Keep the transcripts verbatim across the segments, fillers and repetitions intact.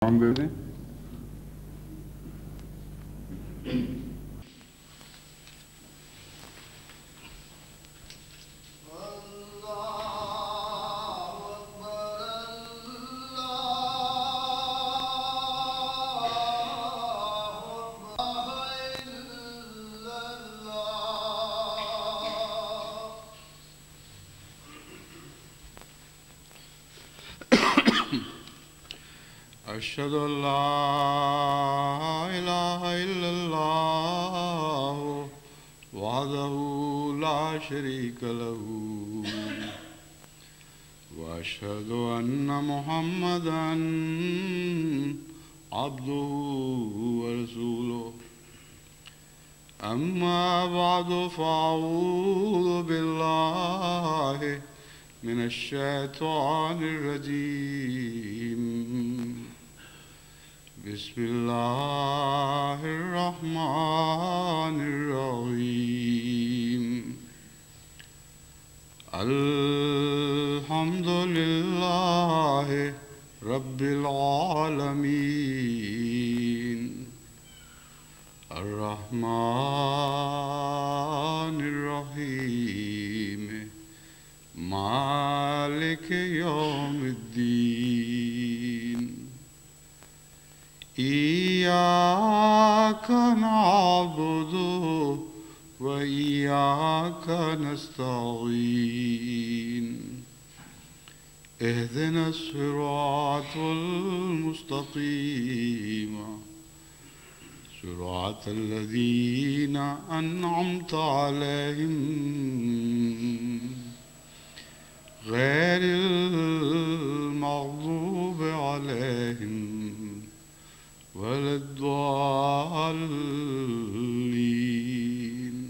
کام دے دیں. أشهد أن لا إله إلا الله وحده لا شريك له وأشهد أن محمدا عبده ورسوله أما بعد فأعوذ بالله من الشيطان الرجيم بسم الله الرحمن الرحيم الحمد لله رب العالمين الرحمن الرحيم مالك يوم الدين إياك نعبد وإياك نستعين اهدنا الصراط المستقيم صراط الذين أنعمت عليهم غير المغضوب عليهم ولا الضالين.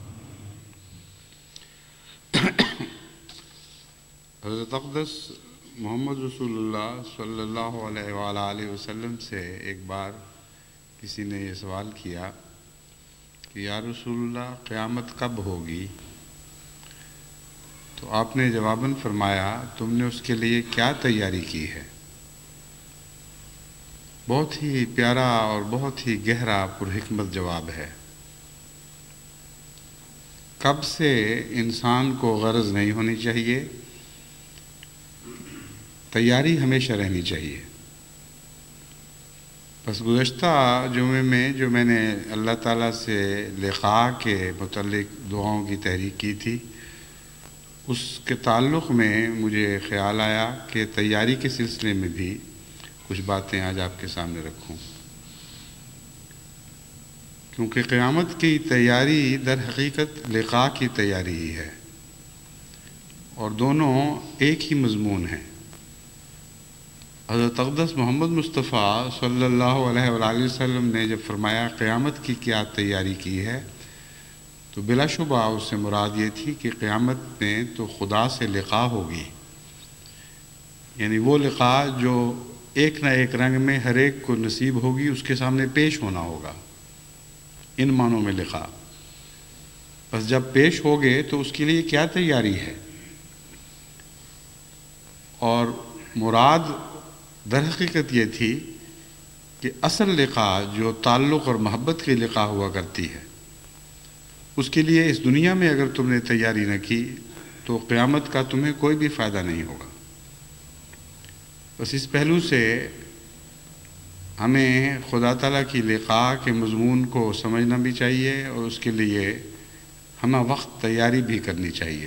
حضرت اقدس محمد رسول اللہ صلی اللہ علیہ وآلہ وسلم سے ایک بار کسی نے یہ سوال کیا کہ یا رسول اللہ قیامت کب ہوگی؟ تو آپ نے جواباً فرمایا تم نے اس کے لیے کیا تیاری کی ہے؟ بہت ہی پیارا اور بہت ہی گہرا پرحکمت جواب ہے. کب سے انسان کو غرض نہیں ہونی چاہیے، تیاری ہمیشہ رہنی چاہیے. بس گزشتہ جمعے میں جو میں نے اللہ تعالیٰ سے لقاء کے متعلق دعاؤں کی تحریک کی تھی، اس کے تعلق میں مجھے خیال آیا کہ تیاری کے سلسلے میں بھی کچھ باتیں آج آپ کے سامنے رکھوں، کیونکہ قیامت کی تیاری در حقیقت لقاء کی تیاری ہی ہے، اور دونوں ایک ہی مضمون ہیں. حضرت اقدس محمد مصطفیٰ صلی اللہ علیہ وآلہ وسلم نے جب فرمایا قیامت کی کیا تیاری کی ہے، تو بلا شبہ اس سے مراد یہ تھی کہ قیامت میں تو خدا سے لقاء ہوگی، یعنی وہ لقاء جو ایک نہ ایک رنگ میں ہر ایک کو نصیب ہوگی، اس کے سامنے پیش ہونا ہوگا. ان معنوں میں لقاء. بس جب پیش ہو گئے تو اس کے لیے کیا تیاری ہے؟ اور مراد در حقیقت یہ تھی کہ اصل لقاء جو تعلق اور محبت کی لقاء ہوا کرتی ہے، اس کے لیے اس دنیا میں اگر تم نے تیاری نہ کی تو قیامت کا تمہیں کوئی بھی فائدہ نہیں ہوگا. بس اس پہلو سے ہمیں خدا تعالیٰ کی لقاء کے مضمون کو سمجھنا بھی چاہیے اور اس کے لیے ہمہ وقت تیاری بھی کرنی چاہیے.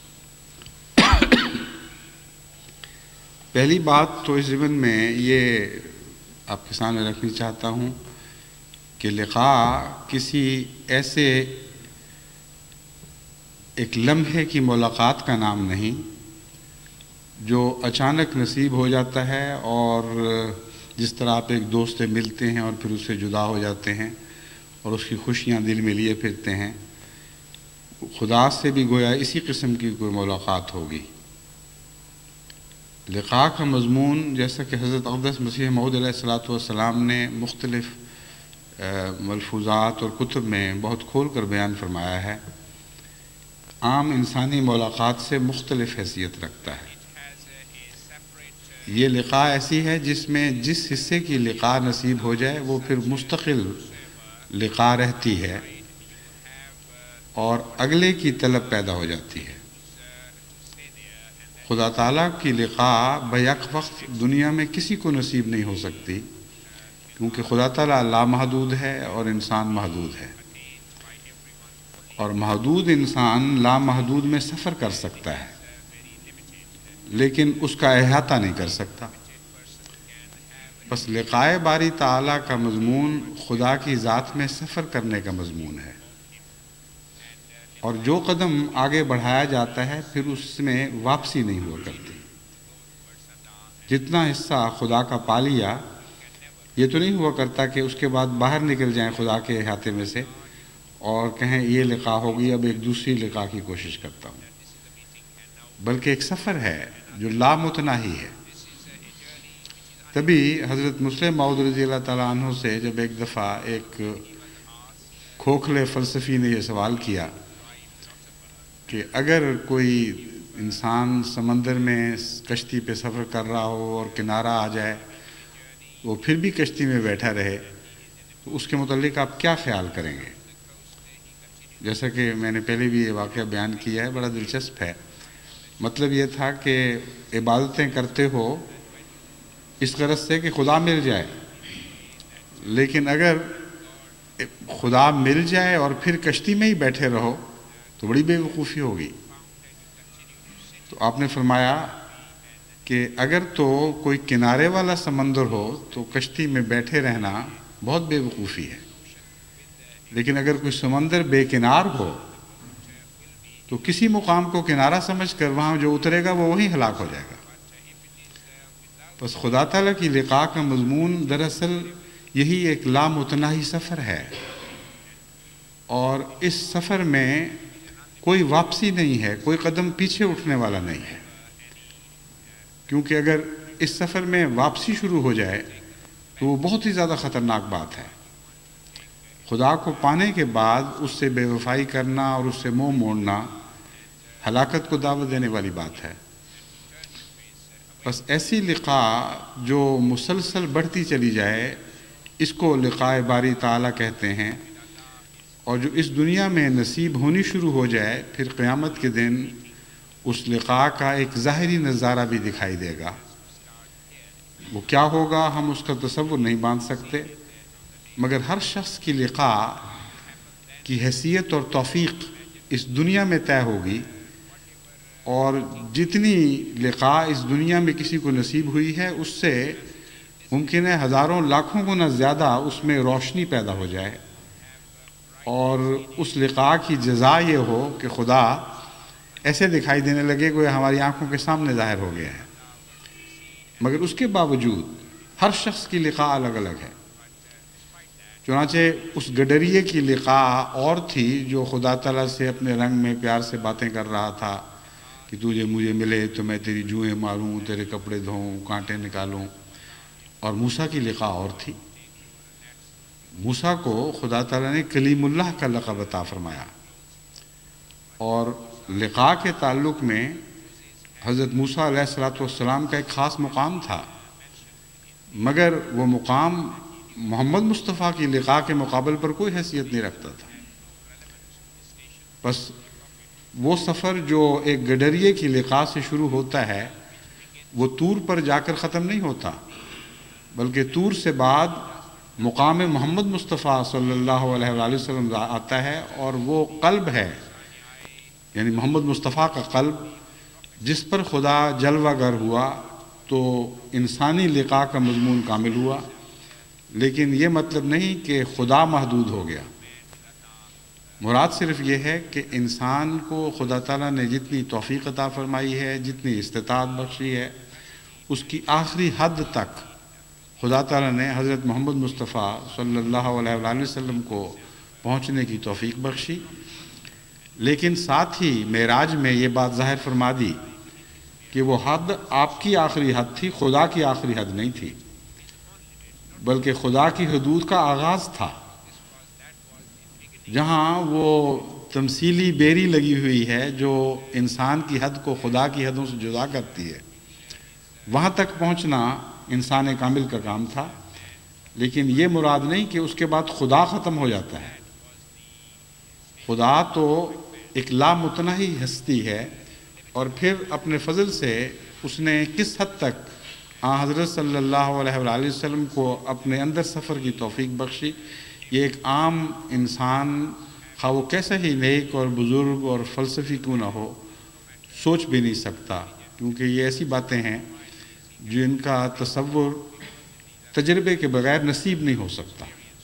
پہلی بات تو اس ضمن میں یہ آپ کے سامنے رکھنی چاہتا ہوں کہ لقاء کسی ایسے ایک لمحے کی ملاقات کا نام نہیں جو اچانک نصیب ہو جاتا ہے، اور جس طرح آپ ایک دوست سے ملتے ہیں اور پھر اس سے جدا ہو جاتے ہیں اور اس کی خوشیاں دل میں لیے پھرتے ہیں. خدا سے بھی گویا اسی قسم کی کوئی ملاقات ہوگی. لقاء کا مضمون جیسا کہ حضرت اقدس مسیح موعود علیہ الصلوۃ والسلام نے مختلف ملفوظات اور کتب میں بہت کھول کر بیان فرمایا ہے، عام انسانی ملاقات سے مختلف حیثیت رکھتا ہے. یہ لقاء ایسی ہے جس میں جس حصے کی لقاء نصیب ہو جائے وہ پھر مستقل لقاء رہتی ہے اور اگلے کی طلب پیدا ہو جاتی ہے۔ خدا تعالیٰ کی لقاء بیک وقت دنیا میں کسی کو نصیب نہیں ہو سکتی، کیونکہ خدا تعالیٰ لامحدود ہے اور انسان محدود ہے، اور محدود انسان لامحدود میں سفر کر سکتا ہے لیکن اس کا احاطہ نہیں کر سکتا۔ بس لقاء باری تعالیٰ کا مضمون خدا کی ذات میں سفر کرنے کا مضمون ہے، اور جو قدم آگے بڑھایا جاتا ہے پھر اس میں واپسی نہیں ہوا کرتی۔ جتنا حصہ خدا کا پا لیا یہ تو نہیں ہوا کرتا کہ اس کے بعد باہر نکل جائیں خدا کے احاطے میں سے اور کہیں یہ لقاء ہوگی اب ایک دوسری لقاء کی کوشش کرتا ہوں، بلکہ ایک سفر ہے جو لامتناہی ہے۔ تبھی حضرت مسلم موعود رضی اللہ تعالیٰ عنہ سے جب ایک دفعہ ایک کھوکھلے فلسفی نے یہ سوال کیا کہ اگر کوئی انسان سمندر میں کشتی پہ سفر کر رہا ہو اور کنارہ آ جائے وہ پھر بھی کشتی میں بیٹھا رہے تو اس کے متعلق آپ کیا خیال کریں گے؟ جیسا کہ میں نے پہلے بھی یہ واقعہ بیان کیا ہے، بڑا دلچسپ ہے۔ مطلب یہ تھا کہ عبادتیں کرتے ہو اس غرض سے کہ خدا مل جائے، لیکن اگر خدا مل جائے اور پھر کشتی میں ہی بیٹھے رہو تو بڑی بے وقوفی ہوگی۔ تو آپ نے فرمایا کہ اگر تو کوئی کنارے والا سمندر ہو تو کشتی میں بیٹھے رہنا بہت بے وقوفی ہے، لیکن اگر کوئی سمندر بے کنار ہو تو کسی مقام کو کنارہ سمجھ کر وہاں جو اترے گا وہ وہیں ہلاک ہو جائے گا۔ بس خدا تعالیٰ کی لقاء کا مضمون دراصل یہی ایک لامتناہی سفر ہے، اور اس سفر میں کوئی واپسی نہیں ہے، کوئی قدم پیچھے اٹھنے والا نہیں ہے، کیونکہ اگر اس سفر میں واپسی شروع ہو جائے تو وہ بہت ہی زیادہ خطرناک بات ہے۔ خدا کو پانے کے بعد اس سے بے وفائی کرنا اور اس سے منہ موڑنا ہلاکت کو دعوت دینے والی بات ہے۔ بس ایسی لقاء جو مسلسل بڑھتی چلی جائے اس کو لقاء باری تعالیٰ کہتے ہیں، اور جو اس دنیا میں نصیب ہونی شروع ہو جائے پھر قیامت کے دن اس لقاء کا ایک ظاہری نظارہ بھی دکھائی دے گا۔ وہ کیا ہوگا ہم اس کا تصور نہیں باندھ سکتے، مگر ہر شخص کی لقاء کی حیثیت اور توفیق اس دنیا میں طے ہوگی، اور جتنی لقاء اس دنیا میں کسی کو نصیب ہوئی ہے اس سے ممکن ہے ہزاروں لاکھوں گنا زیادہ اس میں روشنی پیدا ہو جائے، اور اس لقاء کی جزا یہ ہو کہ خدا ایسے دکھائی دینے لگے کہ ہماری آنکھوں کے سامنے ظاہر ہو گیا ہے۔ مگر اس کے باوجود ہر شخص کی لقاء الگ الگ ہے۔ چنانچہ اس گڈریے کی لقاء اور تھی جو خدا تعالیٰ سے اپنے رنگ میں پیار سے باتیں کر رہا تھا کہ تجھے مجھے ملے تو میں تیری جوئیں ماروں، تیرے کپڑے دھوؤں، کانٹے نکالوں، اور موسیٰ کی لقاء اور تھی۔ موسیٰ کو خدا تعالیٰ نے کلیم اللہ کا لقب عطا فرمایا، اور لقاء کے تعلق میں حضرت موسیٰ علیہ الصلوۃ والسلام کا ایک خاص مقام تھا، مگر وہ مقام محمد مصطفیٰ کی لقاء کے مقابل پر کوئی حیثیت نہیں رکھتا تھا۔ بس وہ سفر جو ایک گڈریے کی لقاء سے شروع ہوتا ہے وہ طور پر جا کر ختم نہیں ہوتا، بلکہ طور سے بعد مقام محمد مصطفیٰ صلی اللہ علیہ وآلہ وسلم آتا ہے، اور وہ قلب ہے، یعنی محمد مصطفیٰ کا قلب جس پر خدا جلوہ گر ہوا، تو انسانی لقاء کا مضمون کامل ہوا۔ لیکن یہ مطلب نہیں کہ خدا محدود ہو گیا، مراد صرف یہ ہے کہ انسان کو خدا تعالیٰ نے جتنی توفیق عطا فرمائی ہے، جتنی استطاعت بخشی ہے، اس کی آخری حد تک خدا تعالیٰ نے حضرت محمد مصطفیٰ صلی اللہ علیہ وآلہ وسلم کو پہنچنے کی توفیق بخشی، لیکن ساتھ ہی معراج میں یہ بات ظاہر فرما دی کہ وہ حد آپ کی آخری حد تھی، خدا کی آخری حد نہیں تھی، بلکہ خدا کی حدود کا آغاز تھا، جہاں وہ تمثیلی بیری لگی ہوئی ہے جو انسان کی حد کو خدا کی حدوں سے جدا کرتی ہے۔ وہاں تک پہنچنا انسان کامل کا کام تھا، لیکن یہ مراد نہیں کہ اس کے بعد خدا ختم ہو جاتا ہے۔ خدا تو ایک لامتناہی ہستی ہے، اور پھر اپنے فضل سے اس نے کس حد تک آن حضرت صلی اللہ علیہ وآلہ وسلم کو اپنے اندر سفر کی توفیق بخشی، یہ ایک عام انسان خواہ وہ کیسا ہی نیک اور بزرگ اور فلسفی کیوں نہ ہو سوچ بھی نہیں سکتا، کیونکہ یہ ایسی باتیں ہیں جن کا تصور تجربے کے بغیر نصیب نہیں ہو سکتا۔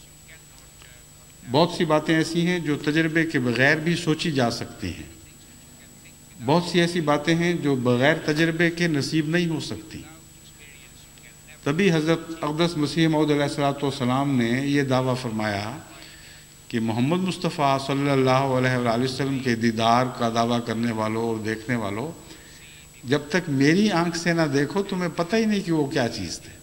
بہت سی باتیں ایسی ہیں جو تجربے کے بغیر بھی سوچی جا سکتی ہیں، بہت سی ایسی باتیں ہیں جو بغیر تجربے کے نصیب نہیں ہو سکتی۔ تبھی حضرت اقدس مسیح موعود علیہ الصلوۃ والسلام نے یہ دعویٰ فرمایا کہ محمد مصطفیٰ صلی اللہ علیہ وآلہ وسلم کے دیدار کا دعویٰ کرنے والوں اور دیکھنے والوں، جب تک میری آنکھ سے نہ دیکھو تمہیں پتہ ہی نہیں کہ وہ کیا چیز تھے۔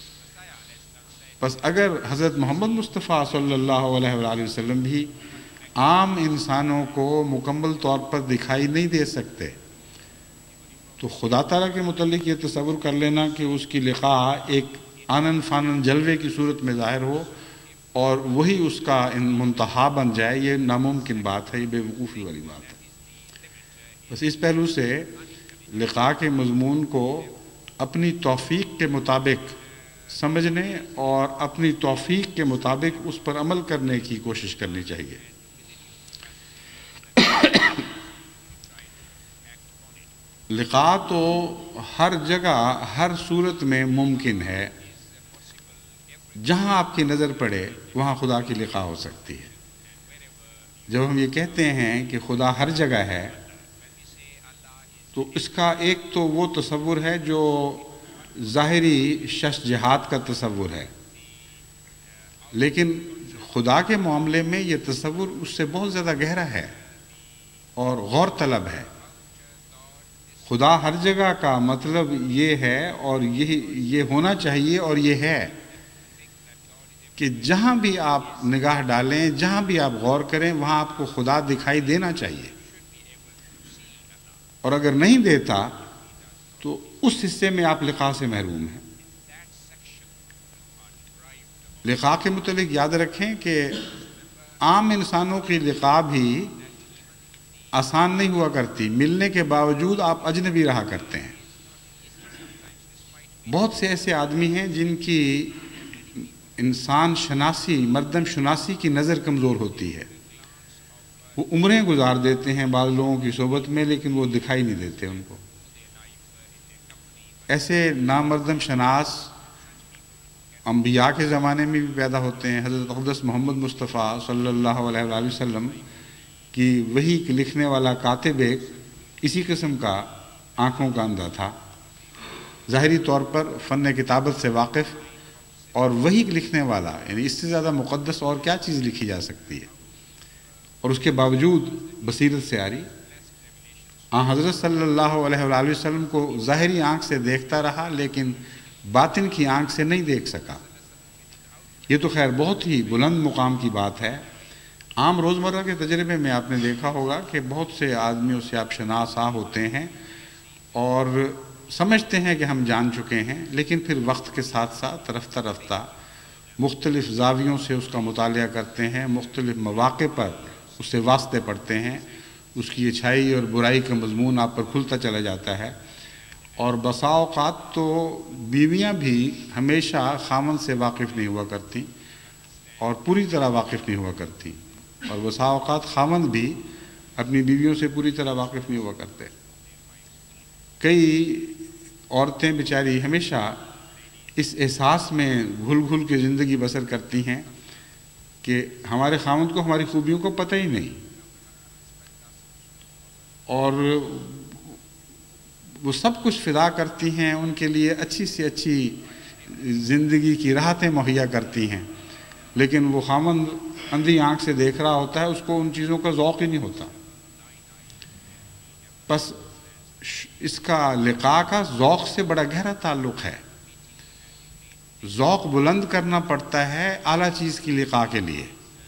بس اگر حضرت محمد مصطفیٰ صلی اللہ علیہ وآلہ وسلم بھی عام انسانوں کو مکمل طور پر دکھائی نہیں دے سکتے، تو خدا تعالیٰ کے متعلق یہ تصور کر لینا کہ اس کی لقاء ایک آنن فانن جلوے کی صورت میں ظاہر ہو اور وہی اس کا منتہا بن جائے، یہ ناممکن بات ہے، یہ بے وقوفی والی بات ہے۔ بس اس پہلو سے لقاء کے مضمون کو اپنی توفیق کے مطابق سمجھنے اور اپنی توفیق کے مطابق اس پر عمل کرنے کی کوشش کرنی چاہیے۔ لقاء تو ہر جگہ ہر صورت میں ممکن ہے، جہاں آپ کی نظر پڑے وہاں خدا کی لقاء ہو سکتی ہے۔ جب ہم یہ کہتے ہیں کہ خدا ہر جگہ ہے، تو اس کا ایک تو وہ تصور ہے جو ظاہری شش جہات کا تصور ہے، لیکن خدا کے معاملے میں یہ تصور اس سے بہت زیادہ گہرا ہے اور غور طلب ہے۔ خدا ہر جگہ کا مطلب یہ ہے، اور یہ یہ ہونا چاہیے اور یہ ہے کہ جہاں بھی آپ نگاہ ڈالیں، جہاں بھی آپ غور کریں، وہاں آپ کو خدا دکھائی دینا چاہیے، اور اگر نہیں دیتا تو اس حصے میں آپ لقاء سے محروم ہیں۔ لقاء کے متعلق یاد رکھیں کہ عام انسانوں کی لقاء بھی آسان نہیں ہوا کرتی، ملنے کے باوجود آپ اجنبی رہا کرتے ہیں۔ بہت سے ایسے آدمی ہیں جن کی انسان شناسی، مردم شناسی کی نظر کمزور ہوتی ہے، وہ عمریں گزار دیتے ہیں بعض لوگوں کی صحبت میں، لیکن وہ دکھائی نہیں دیتے ان کو۔ ایسے نامردم شناس انبیاء کے زمانے میں بھی پیدا ہوتے ہیں۔ حضرت اقدس محمد مصطفیٰ صلی اللہ علیہ وآلہ وسلم کی وحی لکھنے والا کاتب ایک اسی قسم کا آنکھوں کا اندھا تھا، ظاہری طور پر فن کتابت سے واقف، اور وحی لکھنے والا، یعنی اس سے زیادہ مقدس اور کیا چیز لکھی جا سکتی ہے، اور اس کے باوجود بصیرت سے آری آن حضرت صلی اللہ علیہ وآلہ وسلم کو ظاہری آنکھ سے دیکھتا رہا، لیکن باطن کی آنکھ سے نہیں دیکھ سکا۔ یہ تو خیر بہت ہی بلند مقام کی بات ہے۔ عام روزمرہ کے تجربے میں آپ نے دیکھا ہوگا کہ بہت سے آدمیوں سے آپ شناسا ہوتے ہیں اور سمجھتے ہیں کہ ہم جان چکے ہیں، لیکن پھر وقت کے ساتھ ساتھ رفتہ رفتہ مختلف زاویوں سے اس کا مطالعہ کرتے ہیں، مختلف مواقع پر اس سے واسطے پڑھتے ہیں، اس کی اچھائی اور برائی کا مضمون آپ پر کھلتا چلا جاتا ہے۔ اور بسا اوقات تو بیویاں بھی ہمیشہ خامن سے واقف نہیں ہوا کرتی اور پوری طرح واقف نہیں ہوا کرتی، اور بسا اوقات خامن بھی اپنی بیویوں سے پوری طرح واقف نہیں ہوا کرتے۔ کئی عورتیں بیچاری ہمیشہ اس احساس میں گھل گھل کے زندگی بسر کرتی ہیں کہ ہمارے خامند کو ہماری خوبیوں کو پتہ ہی نہیں، اور وہ سب کچھ فدا کرتی ہیں، ان کے لیے اچھی سے اچھی زندگی کی راحتیں مہیا کرتی ہیں، لیکن وہ خامند اندھی آنکھ سے دیکھ رہا ہوتا ہے، اس کو ان چیزوں کا ذوق ہی نہیں ہوتا۔ بس اس کا لقاء کا ذوق سے بڑا گہرا تعلق ہے۔ ذوق بلند کرنا پڑتا ہے اعلیٰ چیز کی لقاء کے لیے،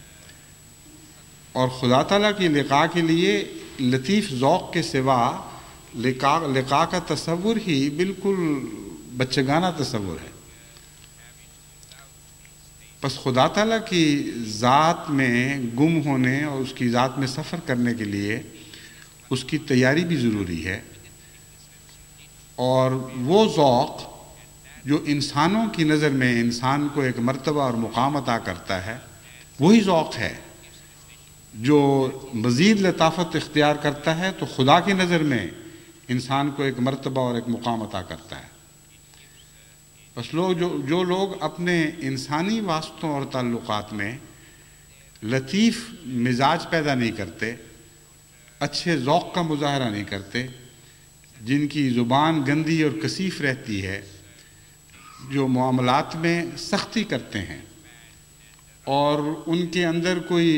اور خدا تعالیٰ کی لقاء کے لیے لطیف ذوق کے سوا لقاء لقاء کا تصور ہی بالکل بچگانہ تصور ہے۔ بس خدا تعالیٰ کی ذات میں گم ہونے اور اس کی ذات میں سفر کرنے کے لیے اس کی تیاری بھی ضروری ہے، اور وہ ذوق جو انسانوں کی نظر میں انسان کو ایک مرتبہ اور مقام عطا کرتا ہے، وہی ذوق ہے جو مزید لطافت اختیار کرتا ہے تو خدا کی نظر میں انسان کو ایک مرتبہ اور ایک مقام عطا کرتا ہے۔ بس لوگ جو جو لوگ اپنے انسانی واسطوں اور تعلقات میں لطیف مزاج پیدا نہیں کرتے، اچھے ذوق کا مظاہرہ نہیں کرتے، جن کی زبان گندی اور کثیف رہتی ہے، جو معاملات میں سختی کرتے ہیں اور ان کے اندر کوئی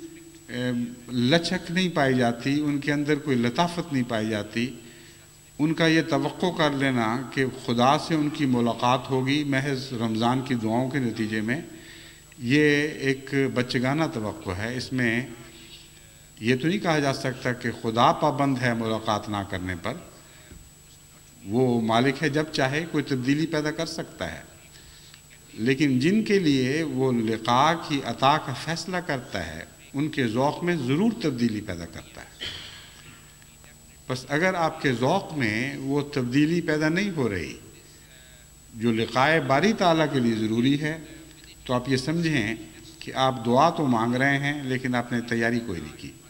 لچک نہیں پائی جاتی، ان کے اندر کوئی لطافت نہیں پائی جاتی، ان کا یہ توقع کر لینا کہ خدا سے ان کی ملاقات ہوگی محض رمضان کی دعاؤں کے نتیجے میں، یہ ایک بچگانہ توقع ہے۔ اس میں یہ تو نہیں کہا جا سکتا کہ خدا پابند ہے ملاقات نہ کرنے پر، وہ مالک ہے، جب چاہے کوئی تبدیلی پیدا کر سکتا ہے، لیکن جن کے لیے وہ لقاء کی عطا کا فیصلہ کرتا ہے ان کے ذوق میں ضرور تبدیلی پیدا کرتا ہے۔ بس اگر آپ کے ذوق میں وہ تبدیلی پیدا نہیں ہو رہی جو لقاء باری تعالیٰ کے لیے ضروری ہے، تو آپ یہ سمجھیں کہ آپ دعا تو مانگ رہے ہیں لیکن آپ نے تیاری کوئی نہیں کی۔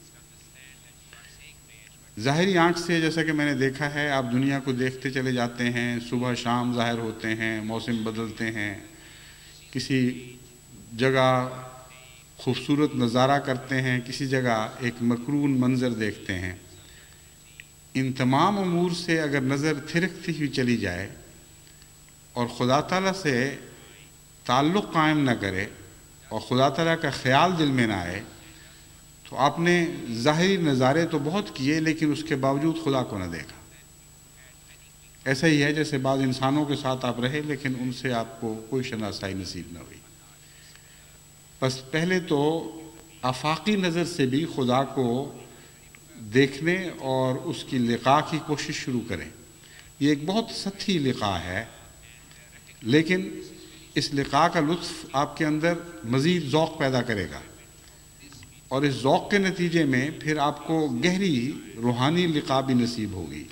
ظاہری آنکھ سے جیسا کہ میں نے دیکھا ہے، آپ دنیا کو دیکھتے چلے جاتے ہیں، صبح شام ظاہر ہوتے ہیں، موسم بدلتے ہیں، کسی جگہ خوبصورت نظارہ کرتے ہیں، کسی جگہ ایک مکرون منظر دیکھتے ہیں۔ ان تمام امور سے اگر نظر تھرکتی ہوئی چلی جائے اور خدا تعالیٰ سے تعلق قائم نہ کرے اور خدا تعالیٰ کا خیال دل میں نہ آئے، تو آپ نے ظاہری نظارے تو بہت کیے لیکن اس کے باوجود خدا کو نہ دیکھا۔ ایسا ہی ہے جیسے بعض انسانوں کے ساتھ آپ رہے لیکن ان سے آپ کو کوئی شناسائی نصیب نہ ہوئی۔ بس پہلے تو آفاقی نظر سے بھی خدا کو دیکھنے اور اس کی لقاء کی کوشش شروع کریں۔ یہ ایک بہت سطحی لقاء ہے، لیکن اس لقاء کا لطف آپ کے اندر مزید ذوق پیدا کرے گا، اور اس ذوق کے نتیجے میں پھر آپ کو گہری روحانی لقاء بھی نصیب ہوگی۔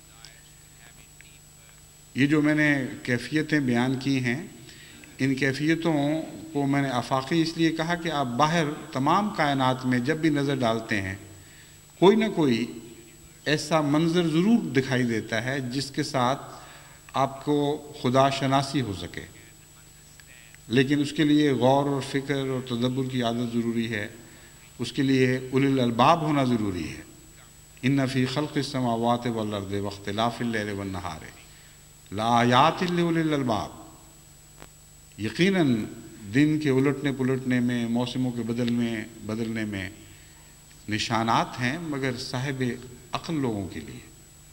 یہ جو میں نے کیفیتیں بیان کی ہیں، ان کیفیتوں کو میں نے آفاقی اس لیے کہا کہ آپ باہر تمام کائنات میں جب بھی نظر ڈالتے ہیں، کوئی نہ کوئی ایسا منظر ضرور دکھائی دیتا ہے جس کے ساتھ آپ کو خدا شناسی ہو سکے، لیکن اس کے لیے غور اور فکر اور تدبر کی عادت ضروری ہے، اس کے لیے اولی الالباب ہونا ضروری ہے۔ ان فی خلق السماوات والارض واختلاف اللیل والنہار لآیات لأولی الالباب، یقیناً دن کے الٹنے پلٹنے میں، موسموں کے بدل میں بدلنے میں نشانات ہیں، مگر صاحب عقل لوگوں کے لیے۔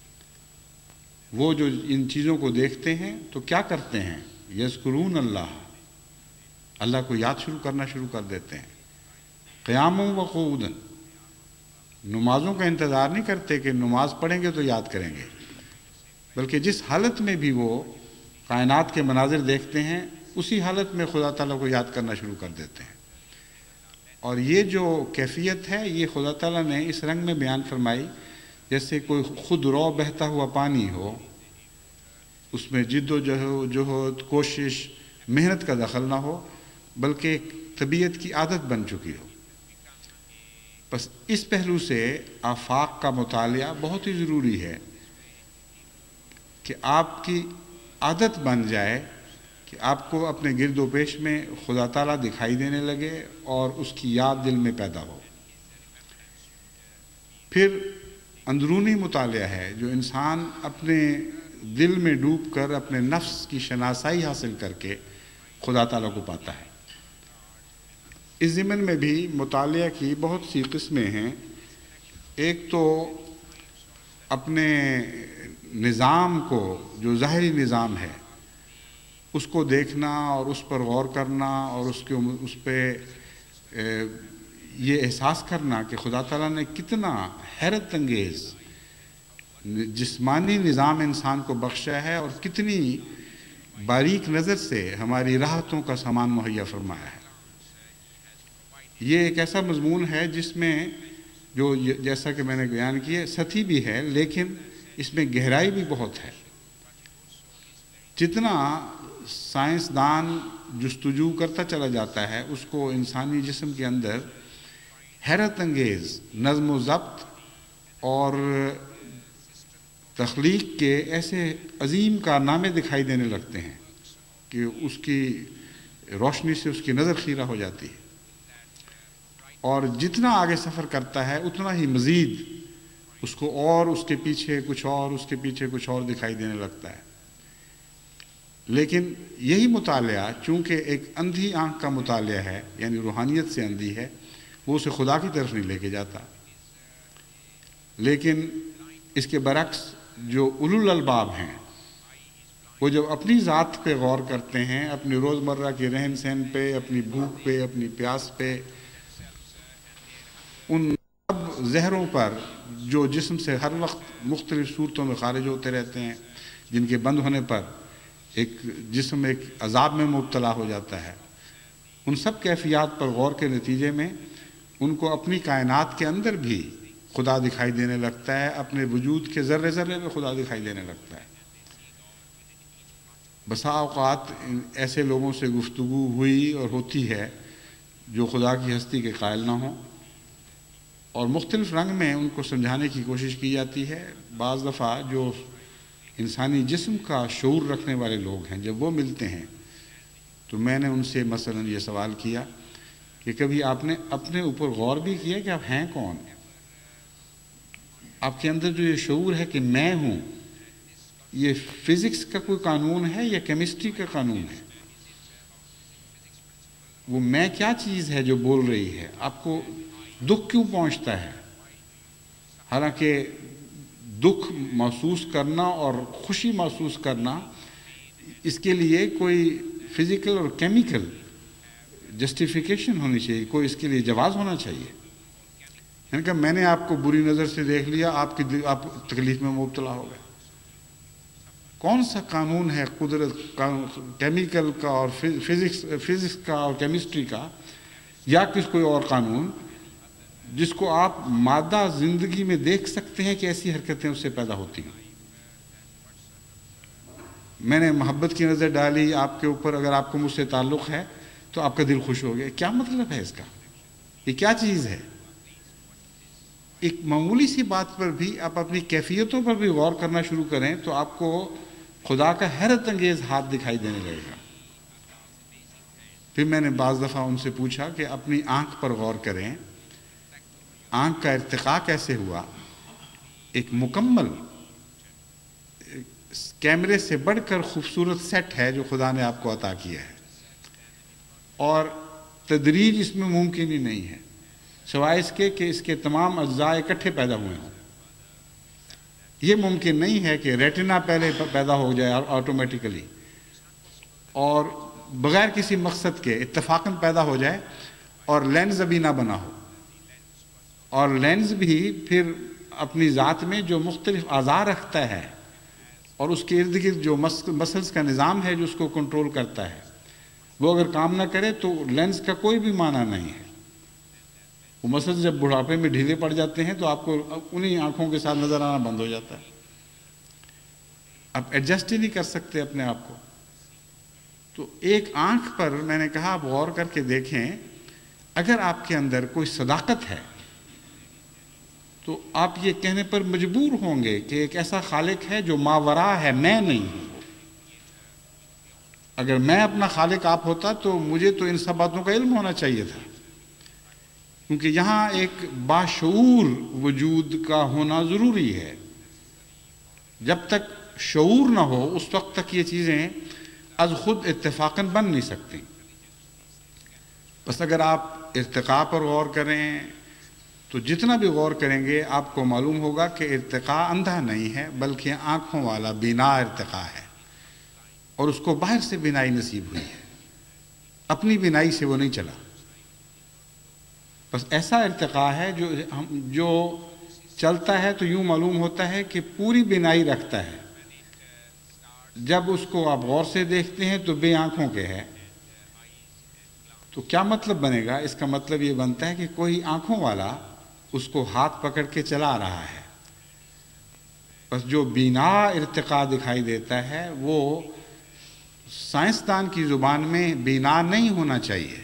وہ جو ان چیزوں کو دیکھتے ہیں تو کیا کرتے ہیں؟ یذکرون اللہ، اللہ کو یاد شروع کرنا شروع کر دیتے ہیں۔ قیام و قعودا، نمازوں کا انتظار نہیں کرتے کہ نماز پڑھیں گے تو یاد کریں گے، بلکہ جس حالت میں بھی وہ کائنات کے مناظر دیکھتے ہیں اسی حالت میں خدا تعالیٰ کو یاد کرنا شروع کر دیتے ہیں۔ اور یہ جو کیفیت ہے یہ خدا تعالیٰ نے اس رنگ میں بیان فرمائی جیسے کوئی خود رو بہتا ہوا پانی ہو، اس میں جد و جہد، کوشش، محنت کا دخل نہ ہو، بلکہ ایک طبیعت کی عادت بن چکی ہو۔ بس اس پہلو سے آفاق کا مطالعہ بہت ہی ضروری ہے کہ آپ کی عادت بن جائے کہ آپ کو اپنے گرد و پیش میں خدا تعالیٰ دکھائی دینے لگے اور اس کی یاد دل میں پیدا ہو۔ پھر اندرونی مطالعہ ہے جو انسان اپنے دل میں ڈوب کر اپنے نفس کی شناسائی حاصل کر کے خدا تعالیٰ کو پاتا ہے۔ اس ضمن میں بھی مطالعہ کی بہت سی قسمیں ہیں۔ ایک تو اپنے نظام کو، جو ظاہری نظام ہے، اس کو دیکھنا اور اس پر غور کرنا اور اس کے اس پہ یہ احساس کرنا کہ خدا تعالیٰ نے کتنا حیرت انگیز جسمانی نظام انسان کو بخشا ہے اور کتنی باریک نظر سے ہماری راحتوں کا سامان مہیا فرمایا ہے۔ یہ ایک ایسا مضمون ہے جس میں جو جیسا کہ میں نے بیان کیا سطحی بھی ہے، لیکن اس میں گہرائی بھی بہت ہے۔ جتنا سائنسدان جستجو کرتا چلا جاتا ہے اس کو انسانی جسم کے اندر حیرت انگیز نظم و ضبط اور تخلیق کے ایسے عظیم کارنامے دکھائی دینے لگتے ہیں کہ اس کی روشنی سے اس کی نظر خیرہ ہو جاتی ہے، اور جتنا آگے سفر کرتا ہے اتنا ہی مزید اس کو اور اس کے پیچھے کچھ اور اس کے پیچھے کچھ اور دکھائی دینے لگتا ہے۔ لیکن یہی مطالعہ چونکہ ایک اندھی آنکھ کا مطالعہ ہے، یعنی روحانیت سے اندھی ہے، وہ اسے خدا کی طرف نہیں لے کے جاتا۔ لیکن اس کے برعکس جو اولو الالباب ہیں وہ جب اپنی ذات پہ غور کرتے ہیں، اپنی روزمرہ کے رہن سہن پہ، اپنی بھوک پہ، اپنی پیاس پہ، ان سب زہروں پر جو جسم سے ہر وقت مختلف صورتوں میں خارج ہوتے رہتے ہیں، جن کے بند ہونے پر ایک جسم ایک عذاب میں مبتلا ہو جاتا ہے، ان سب کیفیات پر غور کے نتیجے میں ان کو اپنی کائنات کے اندر بھی خدا دکھائی دینے لگتا ہے، اپنے وجود کے ذرے ذرے میں خدا دکھائی دینے لگتا ہے۔ بسا اوقات ایسے لوگوں سے گفتگو ہوئی اور ہوتی ہے جو خدا کی ہستی کے قائل نہ ہوں، اور مختلف رنگ میں ان کو سمجھانے کی کوشش کی جاتی ہے۔ بعض دفعہ جو انسانی جسم کا شعور رکھنے والے لوگ ہیں جب وہ ملتے ہیں تو میں نے ان سے مثلا یہ سوال کیا کہ کبھی آپ نے اپنے اوپر غور بھی کیا کہ آپ ہیں کون؟ آپ کے اندر جو یہ شعور ہے کہ میں ہوں، یہ فزکس کا کوئی قانون ہے یا کیمسٹری کا قانون ہے؟ وہ میں کیا چیز ہے جو بول رہی ہے؟ آپ کو دکھ کیوں پہنچتا ہے؟ حالانکہ دکھ محسوس کرنا اور خوشی محسوس کرنا، اس کے لیے کوئی فزیکل اور کیمیکل جسٹیفیکیشن ہونی چاہیے، کوئی اس کے لیے جواز ہونا چاہیے۔ یعنی کہ میں نے آپ کو بری نظر سے دیکھ لیا، آپ کی آپ تکلیف میں مبتلا ہو گئے۔ کون سا قانون ہے قدرت کیمیکل کا اور فزکس فزکس کا اور کیمسٹری کا، یا کس کوئی اور قانون جس کو آپ مادہ زندگی میں دیکھ سکتے ہیں کہ ایسی حرکتیں اس سے پیدا ہوتی ہیں؟ میں نے محبت کی نظر ڈالی آپ کے اوپر، اگر آپ کو مجھ سے تعلق ہے تو آپ کا دل خوش ہو گیا، کیا مطلب ہے اس کا؟ یہ کیا چیز ہے؟ ایک معمولی سی بات پر بھی آپ اپنی کیفیتوں پر بھی غور کرنا شروع کریں تو آپ کو خدا کا حیرت انگیز ہاتھ دکھائی دینے لگے گا۔ پھر میں نے بعض دفعہ ان سے پوچھا کہ اپنی آنکھ پر غور کریں، آنکھ کا ارتقاء کیسے ہوا؟ ایک مکمل کیمرے سے بڑھ کر خوبصورت سیٹ ہے جو خدا نے آپ کو عطا کیا ہے، اور تدریج اس میں ممکن ہی نہیں ہے سوائے اس کے کہ اس کے تمام اجزاء اکٹھے پیدا ہوئے ہوں۔ یہ ممکن نہیں ہے کہ ریٹنا پہلے پیدا ہو جائے آٹومیٹیکلی اور بغیر کسی مقصد کے اتفاقاً پیدا ہو جائے، اور لینز ابھی نہ بنا ہو، اور لینز بھی پھر اپنی ذات میں جو مختلف اعضاء رکھتا ہے اور اس کے ارد گرد جو مسلز کا نظام ہے جو اس کو کنٹرول کرتا ہے، وہ اگر کام نہ کرے تو لینز کا کوئی بھی معنی نہیں ہے۔ وہ مسلز جب بڑھاپے میں ڈھیلے پڑ جاتے ہیں تو آپ کو انہی آنکھوں کے ساتھ نظر آنا بند ہو جاتا ہے، آپ ایڈجسٹ ہی نہیں کر سکتے اپنے آپ کو۔ تو ایک آنکھ پر میں نے کہا آپ غور کر کے دیکھیں، اگر آپ کے اندر کوئی صداقت ہے تو آپ یہ کہنے پر مجبور ہوں گے کہ ایک ایسا خالق ہے جو ماورا ہے، میں نہیں ہوں۔ اگر میں اپنا خالق آپ ہوتا تو مجھے تو ان سب باتوں کا علم ہونا چاہیے تھا، کیونکہ یہاں ایک باشعور وجود کا ہونا ضروری ہے۔ جب تک شعور نہ ہو اس وقت تک یہ چیزیں از خود اتفاقاً بن نہیں سکتی۔ بس اگر آپ ارتقاء پر غور کریں تو جتنا بھی غور کریں گے آپ کو معلوم ہوگا کہ ارتقاء اندھا نہیں ہے بلکہ آنکھوں والا بینا ارتقاء ہے، اور اس کو باہر سے بینائی نصیب ہوئی ہے، اپنی بینائی سے وہ نہیں چلا۔ بس ایسا ارتقاء ہے جو جو چلتا ہے تو یوں معلوم ہوتا ہے کہ پوری بینائی رکھتا ہے، جب اس کو آپ غور سے دیکھتے ہیں تو بے آنکھوں کے ہے، تو کیا مطلب بنے گا؟ اس کا مطلب یہ بنتا ہے کہ کوئی آنکھوں والا اس کو ہاتھ پکڑ کے چلا رہا ہے۔ بس جو بینا ارتقاء دکھائی دیتا ہے وہ سائنسدان کی زبان میں بینا نہیں ہونا چاہیے،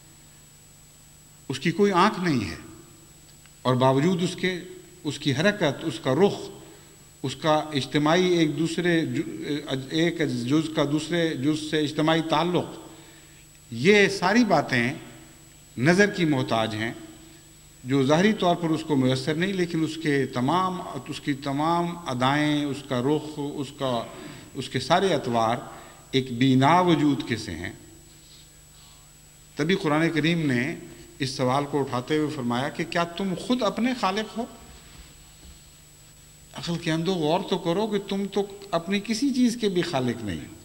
اس کی کوئی آنکھ نہیں ہے، اور باوجود اس کے اس کی حرکت، اس کا رخ، اس کا اجتماعی ایک دوسرے ایک جز کا دوسرے جز سے اجتماعی تعلق، یہ ساری باتیں نظر کی محتاج ہیں جو ظاہری طور پر اس کو میسر نہیں، لیکن اس کے تمام اس کی تمام ادائیں، اس کا رخ، اس کا اس کے سارے اطوار ایک بینا وجود کے سے ہیں۔ تبھی قرآن کریم نے اس سوال کو اٹھاتے ہوئے فرمایا کہ کیا تم خود اپنے خالق ہو؟ عقل کے اندر غور تو کرو کہ تم تو اپنی کسی چیز کے بھی خالق نہیں ہو۔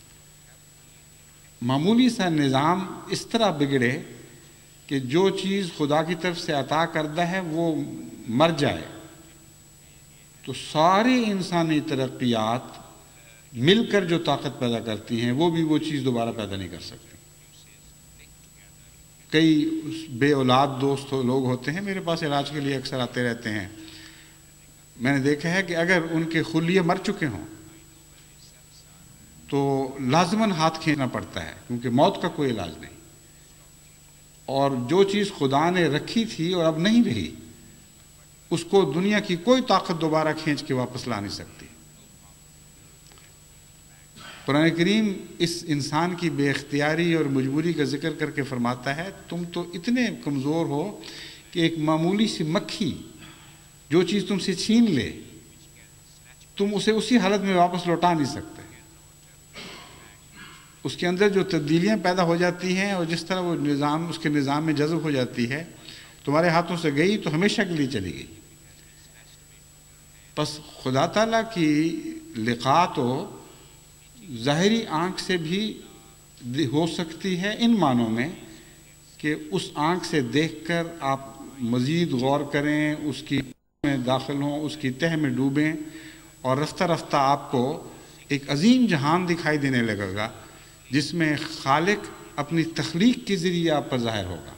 معمولی سا نظام اس طرح بگڑے کہ جو چیز خدا کی طرف سے عطا کردہ ہے وہ مر جائے تو ساری انسانی ترقیات مل کر جو طاقت پیدا کرتی ہیں وہ بھی وہ چیز دوبارہ پیدا نہیں کر سکتی۔ کئی بے اولاد دوست لوگ ہوتے ہیں، میرے پاس علاج کے لیے اکثر آتے رہتے ہیں، میں نے دیکھا ہے کہ اگر ان کے خلیے مر چکے ہوں تو لازماً ہاتھ کھینچنا پڑتا ہے، کیونکہ موت کا کوئی علاج نہیں، اور جو چیز خدا نے رکھی تھی اور اب نہیں رہی اس کو دنیا کی کوئی طاقت دوبارہ کھینچ کے واپس لا نہیں سکتی۔ قرآن کریم اس انسان کی بے اختیاری اور مجبوری کا ذکر کر کے فرماتا ہے تم تو اتنے کمزور ہو کہ ایک معمولی سی مکھی جو چیز تم سے چھین لے تم اسے اسی حالت میں واپس لوٹا نہیں سکتے۔ اس کے اندر جو تبدیلیاں پیدا ہو جاتی ہیں اور جس طرح وہ نظام اس کے نظام میں جذب ہو جاتی ہے، تمہارے ہاتھوں سے گئی تو ہمیشہ کے لیے چلی گئی۔ بس خدا تعالیٰ کی لقاء تو ظاہری آنکھ سے بھی ہو سکتی ہے، ان معنوں میں کہ اس آنکھ سے دیکھ کر آپ مزید غور کریں، اس کی میں داخل ہوں، اس کی تہ میں ڈوبیں، اور رفتہ رفتہ آپ کو ایک عظیم جہان دکھائی دینے لگے گا جس میں خالق اپنی تخلیق کے ذریعے آپ پر ظاہر ہوگا،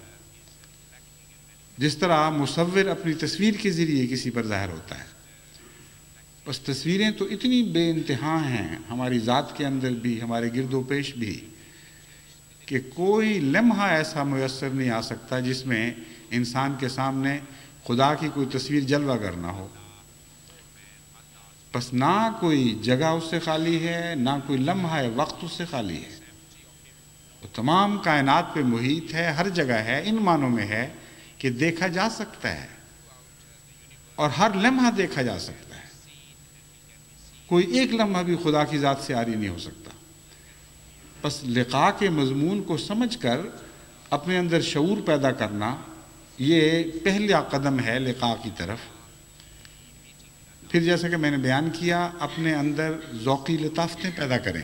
جس طرح مصور اپنی تصویر کے ذریعے کسی پر ظاہر ہوتا ہے۔ بس تصویریں تو اتنی بے انتہا ہیں ہماری ذات کے اندر بھی، ہمارے گرد و پیش بھی، کہ کوئی لمحہ ایسا میسر نہیں آ سکتا جس میں انسان کے سامنے خدا کی کوئی تصویر جلوہ گر نہ ہو۔ بس نہ کوئی جگہ اس سے خالی ہے، نہ کوئی لمحہ وقت اس سے خالی ہے، وہ تمام کائنات پہ محیط ہے، ہر جگہ ہے، ان معنوں میں ہے کہ دیکھا جا سکتا ہے اور ہر لمحہ دیکھا جا سکتا ہے، کوئی ایک لمحہ بھی خدا کی ذات سے عاری نہیں ہو سکتا۔ بس لقاء کے مضمون کو سمجھ کر اپنے اندر شعور پیدا کرنا یہ پہلا قدم ہے لقاء کی طرف۔ پھر جیسا کہ میں نے بیان کیا اپنے اندر ذوقی لطافتیں پیدا کریں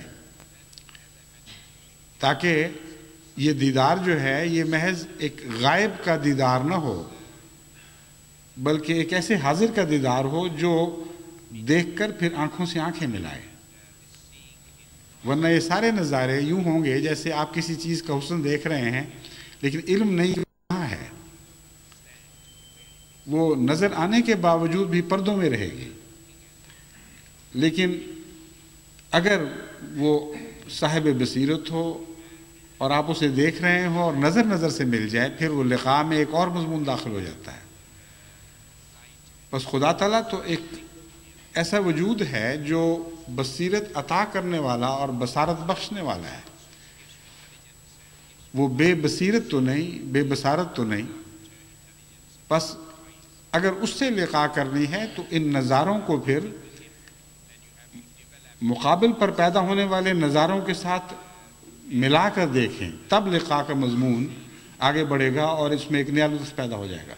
تاکہ یہ دیدار جو ہے یہ محض ایک غائب کا دیدار نہ ہو بلکہ ایک ایسے حاضر کا دیدار ہو جو دیکھ کر پھر آنکھوں سے آنکھیں ملائے، ورنہ یہ سارے نظارے یوں ہوں گے جیسے آپ کسی چیز کا حسن دیکھ رہے ہیں لیکن علم نہیں کہاں ہے، وہ نظر آنے کے باوجود بھی پردوں میں رہے گی۔ لیکن اگر وہ صاحب بصیرت ہو اور آپ اسے دیکھ رہے ہو اور نظر نظر سے مل جائے پھر وہ لقاء میں ایک اور مضمون داخل ہو جاتا ہے۔ بس خدا تعالیٰ تو ایک ایسا وجود ہے جو بصیرت عطا کرنے والا اور بصارت بخشنے والا ہے، وہ بے بصیرت تو نہیں، بے بصارت تو نہیں۔ بس اگر اس سے لقاء کرنی ہے تو ان نظاروں کو پھر مقابل پر پیدا ہونے والے نظاروں کے ساتھ ملا کر دیکھیں، تب لقاء کا مضمون آگے بڑھے گا اور اس میں ایک نیا لطف پیدا ہو جائے گا۔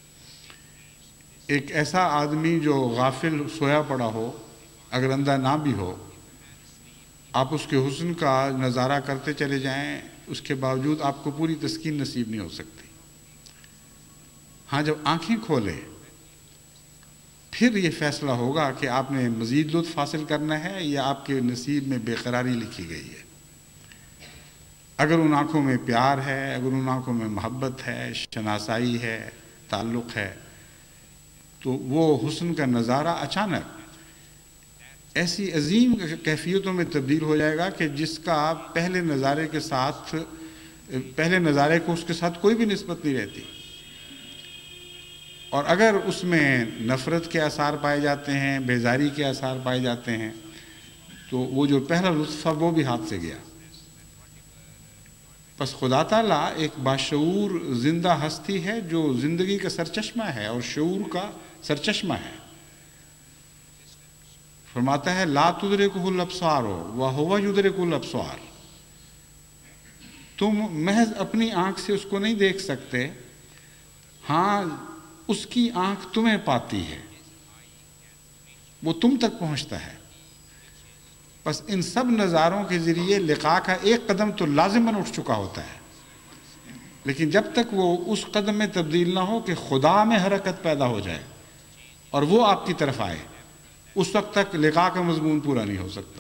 ایک ایسا آدمی جو غافل سویا پڑا ہو، اگر اندھا نہ بھی ہو، آپ اس کے حسن کا نظارہ کرتے چلے جائیں، اس کے باوجود آپ کو پوری تسکین نصیب نہیں ہو سکتی۔ ہاں جب آنکھیں کھولے پھر یہ فیصلہ ہوگا کہ آپ نے مزید لطف حاصل کرنا ہے یا آپ کے نصیب میں بے قراری لکھی گئی ہے۔ اگر ان آنکھوں میں پیار ہے، اگر ان آنکھوں میں محبت ہے، شناسائی ہے، تعلق ہے، تو وہ حسن کا نظارہ اچانک ایسی عظیم کیفیتوں میں تبدیل ہو جائے گا کہ جس کا پہلے نظارے کے ساتھ پہلے نظارے کو اس کے ساتھ کوئی بھی نسبت نہیں رہتی۔ اور اگر اس میں نفرت کے آثار پائے جاتے ہیں، بیزاری کے آثار پائے جاتے ہیں، تو وہ جو پہلا لطف تھا وہ بھی ہاتھ سے گیا۔ پس خدا تعالیٰ ایک باشعور زندہ ہستی ہے جو زندگی کا سرچشمہ ہے اور شعور کا سرچشمہ ہے۔ فرماتا ہے لا تدرکہ الابصار وہو یدرک الابصار، تم محض اپنی آنکھ سے اس کو نہیں دیکھ سکتے، ہاں اس کی آنکھ تمہیں پاتی ہے، وہ تم تک پہنچتا ہے۔ بس ان سب نظاروں کے ذریعے لقاء کا ایک قدم تو لازماً اٹھ چکا ہوتا ہے، لیکن جب تک وہ اس قدم میں تبدیل نہ ہو کہ خدا میں حرکت پیدا ہو جائے اور وہ آپ کی طرف آئے، اس وقت تک لقاء کا مضمون پورا نہیں ہو سکتا۔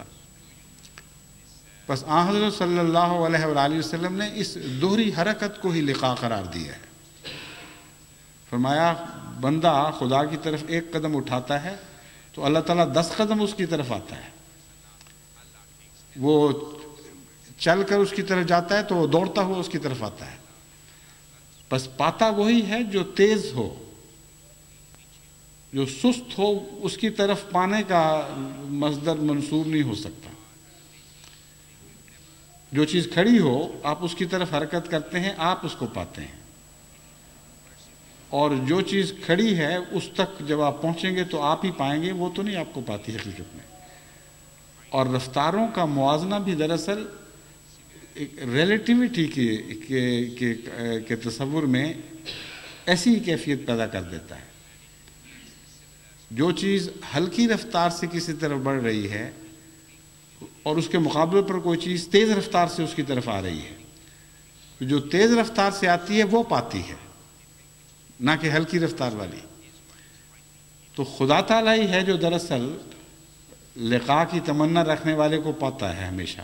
بس آن حضرت صلی اللہ علیہ وآلہ وسلم نے اس دوہری حرکت کو ہی لقاء قرار دیا ہے۔ فرمایا بندہ خدا کی طرف ایک قدم اٹھاتا ہے تو اللہ تعالیٰ دس قدم اس کی طرف آتا ہے، وہ چل کر اس کی طرف جاتا ہے تو وہ دوڑتا ہوا اس کی طرف آتا ہے۔ بس پاتا وہی ہے جو تیز ہو، جو سست ہو اس کی طرف پانے کا مصدر منسوب نہیں ہو سکتا۔ جو چیز کھڑی ہو آپ اس کی طرف حرکت کرتے ہیں، آپ اس کو پاتے ہیں، اور جو چیز کھڑی ہے اس تک جب آپ پہنچیں گے تو آپ ہی پائیں گے، وہ تو نہیں آپ کو پاتی حقیقت میں۔ اور رفتاروں کا موازنہ بھی دراصل ایک ریلیٹیوٹی کے کے تصور میں ایسی ہی کیفیت پیدا کر دیتا ہے۔ جو چیز ہلکی رفتار سے کسی طرف بڑھ رہی ہے اور اس کے مقابلے پر کوئی چیز تیز رفتار سے اس کی طرف آ رہی ہے، جو تیز رفتار سے آتی ہے وہ پاتی ہے، نہ کہ ہلکی رفتار والی۔ تو خدا تعالیٰ ہی ہے جو دراصل لقاء کی تمنا رکھنے والے کو پاتا ہے ہمیشہ،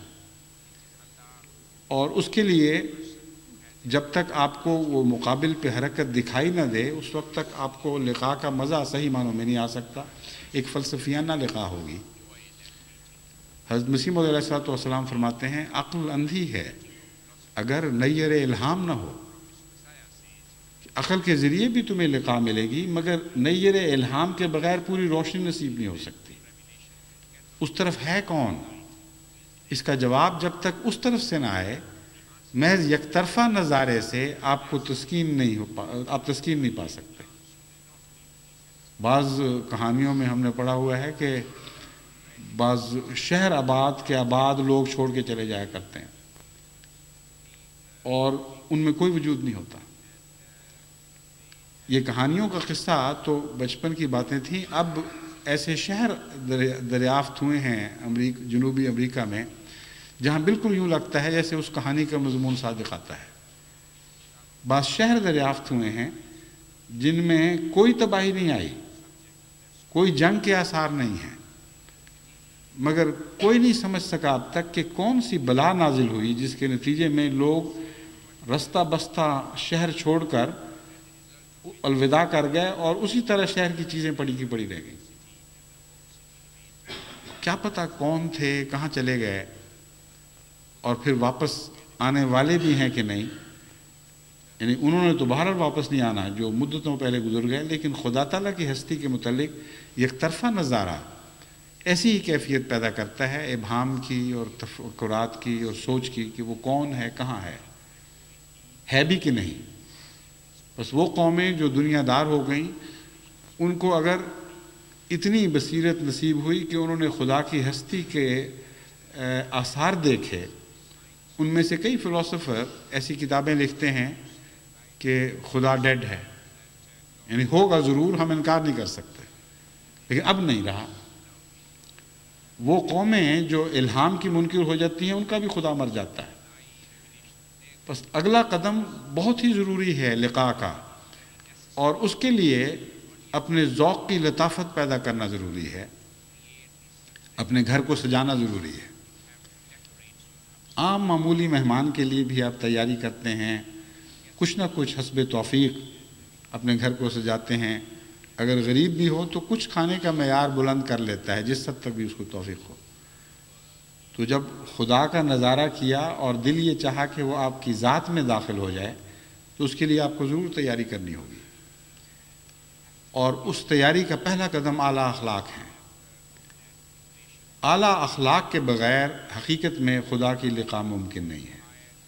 اور اس کے لیے جب تک آپ کو وہ مقابل پہ حرکت دکھائی نہ دے اس وقت تک آپ کو لقاء کا مزہ صحیح معنوں میں نہیں آ سکتا، ایک فلسفیانہ لقاء ہوگی۔ حضرت مسیح موعود علیہ السلام فرماتے ہیں عقل اندھی ہے اگر نیر الہام نہ ہو، عقل کے ذریعے بھی تمہیں لقاء ملے گی مگر نیر الہام کے بغیر پوری روشنی نصیب نہیں ہو سکتی۔ اس طرف ہے کون؟ اس کا جواب جب تک اس طرف سے نہ آئے محض یک طرفہ نظارے سے آپ کو تسکین نہیں ہو پا آپ تسکین نہیں پا سکتے۔ بعض کہانیوں میں ہم نے پڑھا ہوا ہے کہ بعض شہر آباد کے آباد لوگ چھوڑ کے چلے جایا کرتے ہیں اور ان میں کوئی وجود نہیں ہوتا۔ یہ کہانیوں کا قصہ تو بچپن کی باتیں تھیں، اب ایسے شہر دریافت ہوئے ہیں امریکہ جنوبی امریکہ میں جہاں بالکل یوں لگتا ہے جیسے اس کہانی کا مضمون صادق آتا ہے۔ بعض شہر دریافت ہوئے ہیں جن میں کوئی تباہی نہیں آئی، کوئی جنگ کے آثار نہیں ہیں، مگر کوئی نہیں سمجھ سکا اب تک کہ کون سی بلا نازل ہوئی جس کے نتیجے میں لوگ رستہ بستہ شہر چھوڑ کر الوداع کر گئے اور اسی طرح شہر کی چیزیں پڑی کی پڑی رہ گئیں۔ کیا پتہ کون تھے، کہاں چلے گئے، اور پھر واپس آنے والے بھی ہیں کہ نہیں۔ یعنی انہوں نے تو بہرحال واپس نہیں آنا جو مدتوں پہلے گزر گئے، لیکن خدا تعالیٰ کی ہستی کے متعلق یک طرفہ نظارہ ایسی ہی کیفیت پیدا کرتا ہے ابہام کی اور تفکرات کی اور سوچ کی کہ وہ کون ہے، کہاں ہے، ہے بھی کہ نہیں۔ بس وہ قومیں جو دنیا دار ہو گئیں ان کو اگر اتنی بصیرت نصیب ہوئی کہ انہوں نے خدا کی ہستی کے آثار دیکھے، ان میں سے کئی فلسفر ایسی کتابیں لکھتے ہیں کہ خدا ڈیڈ ہے، یعنی ہوگا ضرور، ہم انکار نہیں کر سکتے، لیکن اب نہیں رہا۔ وہ قومیں جو الہام کی منکر ہو جاتی ہیں ان کا بھی خدا مر جاتا ہے۔ بس اگلا قدم بہت ہی ضروری ہے لقاء کا، اور اس کے لیے اپنے ذوق کی لطافت پیدا کرنا ضروری ہے، اپنے گھر کو سجانا ضروری ہے۔ عام معمولی مہمان کے لیے بھی آپ تیاری کرتے ہیں، کچھ نہ کچھ حسب توفیق اپنے گھر کو سجاتے ہیں۔ اگر غریب بھی ہو تو کچھ کھانے کا معیار بلند کر لیتا ہے، جس حد تک بھی اس کو توفیق ہو۔ تو جب خدا کا نظارہ کیا اور دل یہ چاہا کہ وہ آپ کی ذات میں داخل ہو جائے، تو اس کے لیے آپ کو ضرور تیاری کرنی ہوگی، اور اس تیاری کا پہلا قدم اعلیٰ اخلاق ہے۔ اعلیٰ اخلاق کے بغیر حقیقت میں خدا کی لقاء ممکن نہیں ہے۔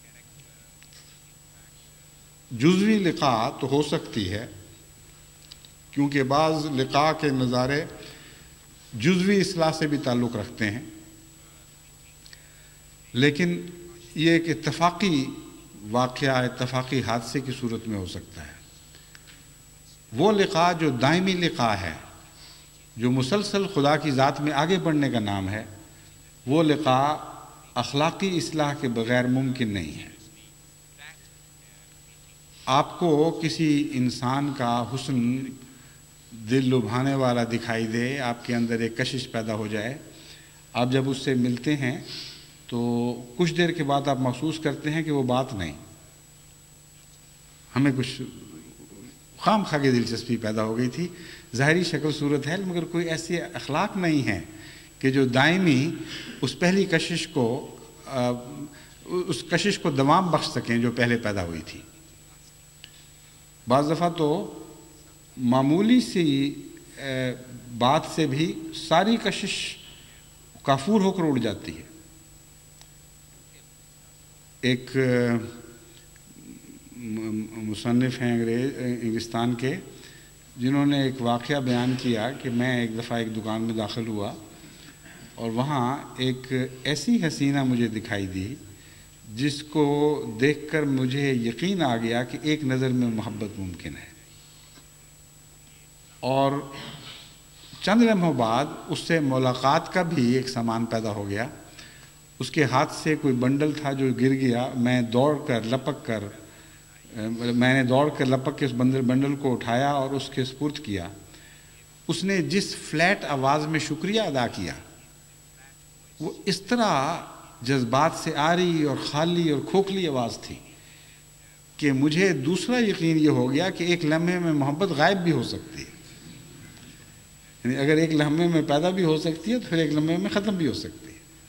جزوی لقاء تو ہو سکتی ہے، کیونکہ بعض لقاء کے نظارے جزوی اصلاح سے بھی تعلق رکھتے ہیں، لیکن یہ ایک اتفاقی واقعہ، اتفاقی حادثے کی صورت میں ہو سکتا ہے۔ وہ لقاء جو دائمی لقاء ہے، جو مسلسل خدا کی ذات میں آگے بڑھنے کا نام ہے، وہ لقاء اخلاقی اصلاح کے بغیر ممکن نہیں ہے۔ آپ کو کسی انسان کا حسن دل لبھانے والا دکھائی دے، آپ کے اندر ایک کشش پیدا ہو جائے، آپ جب اس سے ملتے ہیں تو کچھ دیر کے بعد آپ محسوس کرتے ہیں کہ وہ بات نہیں، ہمیں کچھ خام خواہ کی دلچسپی پیدا ہو گئی تھی، ظاہری شکل صورت ہے، مگر کوئی ایسی اخلاق نہیں ہے کہ جو دائمی اس پہلی کشش کو اس کشش کو دوام بخش سکیں جو پہلے پیدا ہوئی تھی۔ بعض دفعہ تو معمولی سی بات سے بھی ساری کشش کافور ہو کر اڑ جاتی ہے۔ ایک مصنف ہیں انگریز انگلستان کے، جنہوں نے ایک واقعہ بیان کیا کہ میں ایک دفعہ ایک دکان میں داخل ہوا اور وہاں ایک ایسی حسینہ مجھے دکھائی دی جس کو دیکھ کر مجھے یقین آ گیا کہ ایک نظر میں محبت ممکن ہے، اور چند لمحوں بعد اس سے ملاقات کا بھی ایک سامان پیدا ہو گیا۔ اس کے ہاتھ سے کوئی بنڈل تھا جو گر گیا، میں دوڑ کر لپک کر میں نے دوڑ کر لپک کے اس بندل بنڈل کو اٹھایا اور اس کے سپرد کیا۔ اس نے جس فلیٹ آواز میں شکریہ ادا کیا، وہ اس طرح جذبات سے آری اور خالی اور کھوکھلی آواز تھی کہ مجھے دوسرا یقین یہ ہو گیا کہ ایک لمحے میں محبت غائب بھی ہو سکتی ہے، یعنی اگر ایک لمحے میں پیدا بھی ہو سکتی ہے تو پھر ایک لمحے میں ختم بھی ہو سکتی ہے۔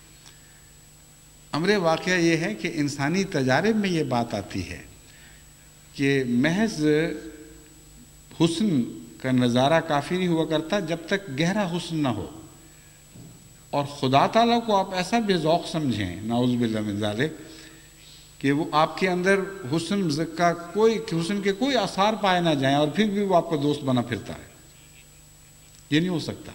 امر واقعہ یہ ہے کہ انسانی تجارب میں یہ بات آتی ہے کہ محض حسن کا نظارہ کافی نہیں ہوا کرتا جب تک گہرا حسن نہ ہو، اور خدا تعالیٰ کو آپ ایسا بے ذوق سمجھیں، نعوذ باللہ من ذالک، کہ وہ آپ کے اندر حسن کا کوئی حسن کے کوئی آثار پائے نہ جائیں اور پھر بھی وہ آپ کا دوست بنا پھرتا ہے، یہ نہیں ہو سکتا۔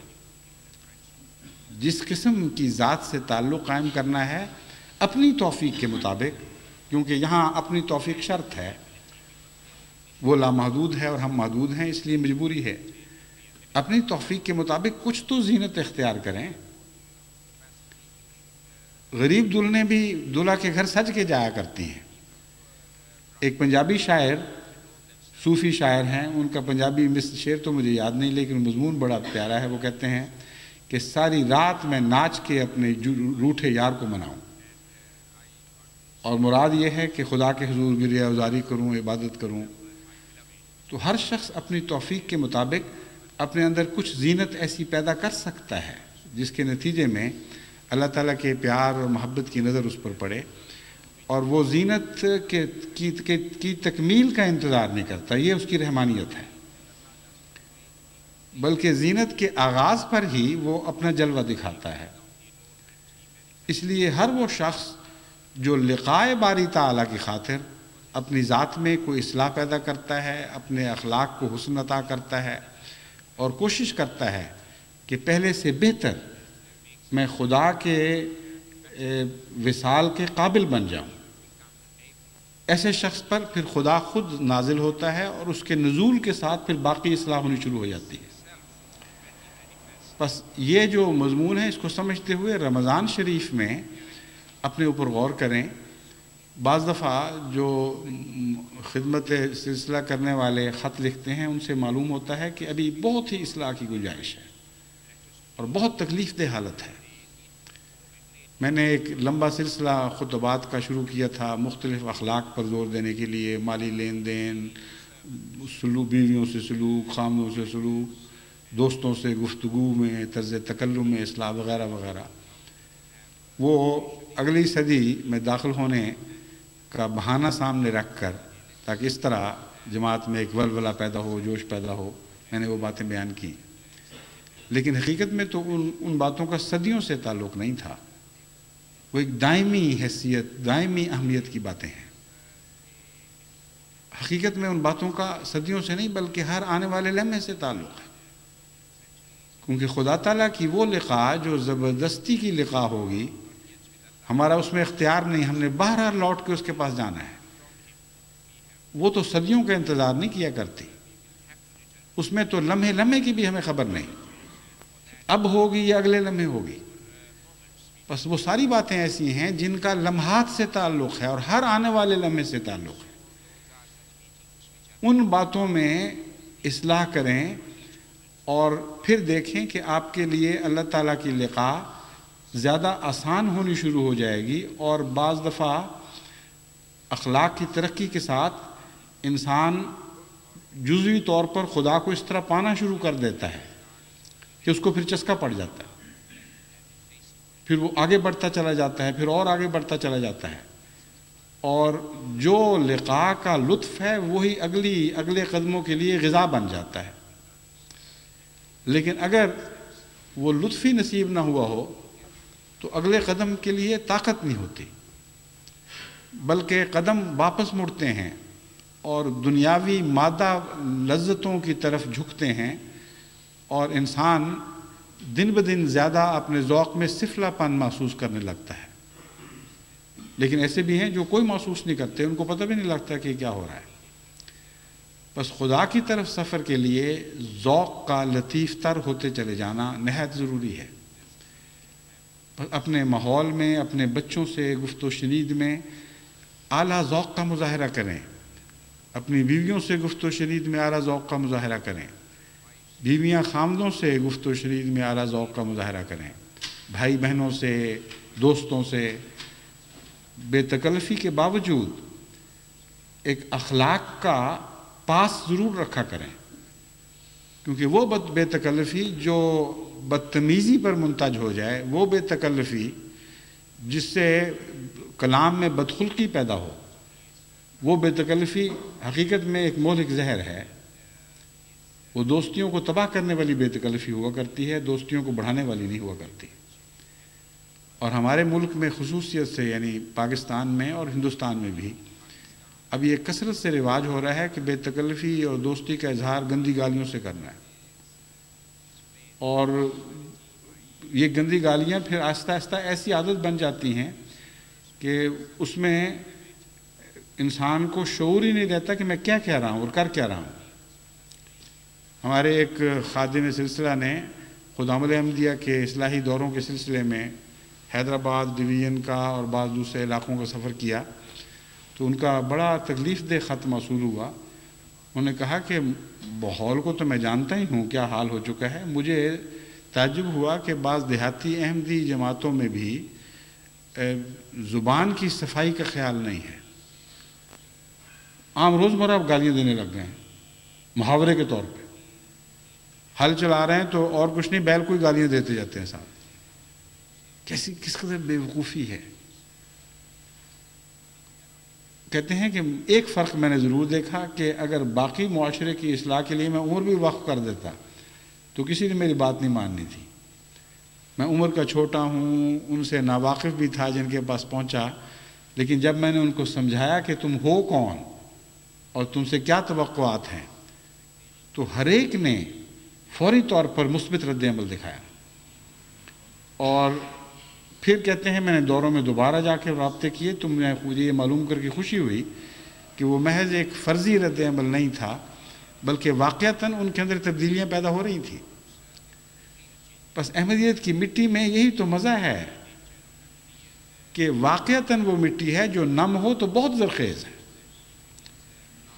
جس قسم کی ذات سے تعلق قائم کرنا ہے اپنی توفیق کے مطابق، کیونکہ یہاں اپنی توفیق شرط ہے، وہ لامحدود ہے اور ہم محدود ہیں، اس لیے مجبوری ہے اپنی توفیق کے مطابق کچھ تو زینت اختیار کریں۔ غریب دلہنیں بھی دلہا کے گھر سج کے جایا کرتی ہیں۔ ایک پنجابی شاعر، صوفی شاعر ہیں، ان کا پنجابی مثل شعر تو مجھے یاد نہیں لیکن مضمون بڑا پیارا ہے۔ وہ کہتے ہیں کہ ساری رات میں ناچ کے اپنے روٹھے یار کو مناؤں، اور مراد یہ ہے کہ خدا کے حضور گریہ گزاری کروں، عبادت کروں۔ تو ہر شخص اپنی توفیق کے مطابق اپنے اندر کچھ زینت ایسی پیدا کر سکتا ہے جس کے نتیجے میں اللہ تعالیٰ کے پیار اور محبت کی نظر اس پر پڑے، اور وہ زینت کے کی, کی, کی تکمیل کا انتظار نہیں کرتا، یہ اس کی رحمانیت ہے، بلکہ زینت کے آغاز پر ہی وہ اپنا جلوہ دکھاتا ہے۔ اس لیے ہر وہ شخص جو لقائے باری تعالیٰ کی خاطر اپنی ذات میں کوئی اصلاح پیدا کرتا ہے، اپنے اخلاق کو حسن عطا کرتا ہے اور کوشش کرتا ہے کہ پہلے سے بہتر میں خدا کے وصال کے قابل بن جاؤں، ایسے شخص پر پھر خدا خود نازل ہوتا ہے اور اس کے نزول کے ساتھ پھر باقی اصلاح ہونی شروع ہو جاتی ہے۔ بس یہ جو مضمون ہے اس کو سمجھتے ہوئے رمضان شریف میں اپنے اوپر غور کریں۔ بعض دفعہ جو خدمت سلسلہ کرنے والے خط لکھتے ہیں ان سے معلوم ہوتا ہے کہ ابھی بہت ہی اصلاح کی گنجائش ہے اور بہت تکلیف دہ حالت ہے۔ میں نے ایک لمبا سلسلہ خطبات کا شروع کیا تھا مختلف اخلاق پر زور دینے کے لیے، مالی لین دین، سلوک، بیویوں سے سلوک، خامدوں سے سلوک، دوستوں سے گفتگو میں، طرز تکلم میں اصلاح وغیرہ وغیرہ۔ وہ اگلی صدی میں داخل ہونے کا بہانہ سامنے رکھ کر تاکہ اس طرح جماعت میں ایک ولولہ پیدا ہو، جوش پیدا ہو، میں نے وہ باتیں بیان کی۔ لیکن حقیقت میں تو ان ان باتوں کا صدیوں سے تعلق نہیں تھا، وہ ایک دائمی حیثیت، دائمی اہمیت کی باتیں ہیں۔ حقیقت میں ان باتوں کا صدیوں سے نہیں بلکہ ہر آنے والے لمحے سے تعلق ہے، کیونکہ خدا تعالیٰ کی وہ لقاء جو زبردستی کی لقاء ہوگی، ہمارا اس میں اختیار نہیں، ہم نے باہر لوٹ کے اس کے پاس جانا ہے، وہ تو صدیوں کا انتظار نہیں کیا کرتی، اس میں تو لمحے لمحے کی بھی ہمیں خبر نہیں، اب ہوگی یا اگلے لمحے ہوگی۔ بس وہ ساری باتیں ایسی ہیں جن کا لمحات سے تعلق ہے اور ہر آنے والے لمحے سے تعلق ہے۔ ان باتوں میں اصلاح کریں اور پھر دیکھیں کہ آپ کے لیے اللہ تعالیٰ کی لقاء زیادہ آسان ہونی شروع ہو جائے گی، اور بعض دفعہ اخلاق کی ترقی کے ساتھ انسان جزوی طور پر خدا کو اس طرح پانا شروع کر دیتا ہے کہ اس کو پھر چسکا پڑ جاتا ہے، پھر وہ آگے بڑھتا چلا جاتا ہے، پھر اور آگے بڑھتا چلا جاتا ہے، اور جو لقاء کا لطف ہے وہی اگلی اگلے قدموں کے لیے غذا بن جاتا ہے۔ لیکن اگر وہ لطف ہی نصیب نہ ہوا ہو تو اگلے قدم کے لیے طاقت نہیں ہوتی، بلکہ قدم واپس مڑتے ہیں اور دنیاوی مادہ لذتوں کی طرف جھکتے ہیں، اور انسان دن بدن زیادہ اپنے ذوق میں سفلا پن محسوس کرنے لگتا ہے۔ لیکن ایسے بھی ہیں جو کوئی محسوس نہیں کرتے، ان کو پتہ بھی نہیں لگتا کہ کیا ہو رہا ہے۔ بس خدا کی طرف سفر کے لیے ذوق کا لطیف تر ہوتے چلے جانا نہایت ضروری ہے۔ اپنے ماحول میں، اپنے بچوں سے گفت و شنید میں اعلیٰ ذوق کا مظاہرہ کریں، اپنی بیویوں سے گفت و شنید میں اعلیٰ ذوق کا مظاہرہ کریں، بیویاں خامدوں سے گفت و شنید میں اعلیٰ ذوق کا مظاہرہ کریں، بھائی بہنوں سے، دوستوں سے بے تکلفی کے باوجود ایک اخلاق کا پاس ضرور رکھا کریں، کیونکہ وہ بے تکلفی جو بدتمیزی پر منتج ہو جائے، وہ بے تکلفی جس سے کلام میں بدخلقی پیدا ہو، وہ بے تکلفی حقیقت میں ایک مہلک زہر ہے۔ وہ دوستیوں کو تباہ کرنے والی بے تکلفی ہوا کرتی ہے، دوستیوں کو بڑھانے والی نہیں ہوا کرتی۔ اور ہمارے ملک میں خصوصیت سے، یعنی پاکستان میں اور ہندوستان میں بھی اب یہ کثرت سے رواج ہو رہا ہے کہ بے تکلفی اور دوستی کا اظہار گندی گالیوں سے کرنا ہے، اور یہ گندی گالیاں پھر آہستہ آہستہ ایسی عادت بن جاتی ہیں کہ اس میں انسان کو شعور ہی نہیں رہتا کہ میں کیا کہہ رہا ہوں اور کر کیا رہا ہوں۔ ہمارے ایک خادم سلسلہ نے خدامت احمدیہ کے اصلاحی دوروں کے سلسلے میں حیدرآباد ڈویژن کا اور بعض دوسرے علاقوں کا سفر کیا، تو ان کا بڑا تکلیف دہ خط موصول ہوا۔ انہوں نے کہا کہ ماحول کو تو میں جانتا ہی ہوں کیا حال ہو چکا ہے، مجھے تعجب ہوا کہ بعض دیہاتی احمدی جماعتوں میں بھی زبان کی صفائی کا خیال نہیں ہے، عام روزمرہ گالیاں دینے لگ گئے ہیں محاورے کے طور پہ، ہل چلا رہے ہیں تو اور کچھ نہیں، بیل کوئی گالیاں دیتے جاتے ہیں ساتھ۔ کیسی کس قدر بے وقوفی ہے۔ کہتے ہیں کہ ایک فرق میں نے ضرور دیکھا کہ اگر باقی معاشرے کی اصلاح کے لیے میں عمر بھی وقف کر دیتا تو کسی نے میری بات نہیں ماننی تھی۔ میں عمر کا چھوٹا ہوں، ان سے ناواقف بھی تھا جن کے پاس پہنچا، لیکن جب میں نے ان کو سمجھایا کہ تم ہو کون اور تم سے کیا توقعات ہیں، تو ہر ایک نے فوری طور پر مثبت رد عمل دکھایا۔ اور پھر کہتے ہیں میں نے دوروں میں دوبارہ جا کے رابطے کیے تو مجھے یہ معلوم کر کے خوشی ہوئی کہ وہ محض ایک فرضی رد عمل نہیں تھا، بلکہ واقعتاً ان کے اندر تبدیلیاں پیدا ہو رہی تھیں۔ بس احمدیت کی مٹی میں یہی تو مزہ ہے کہ واقعتاً وہ مٹی ہے جو نم ہو تو بہت زرخیز ہے،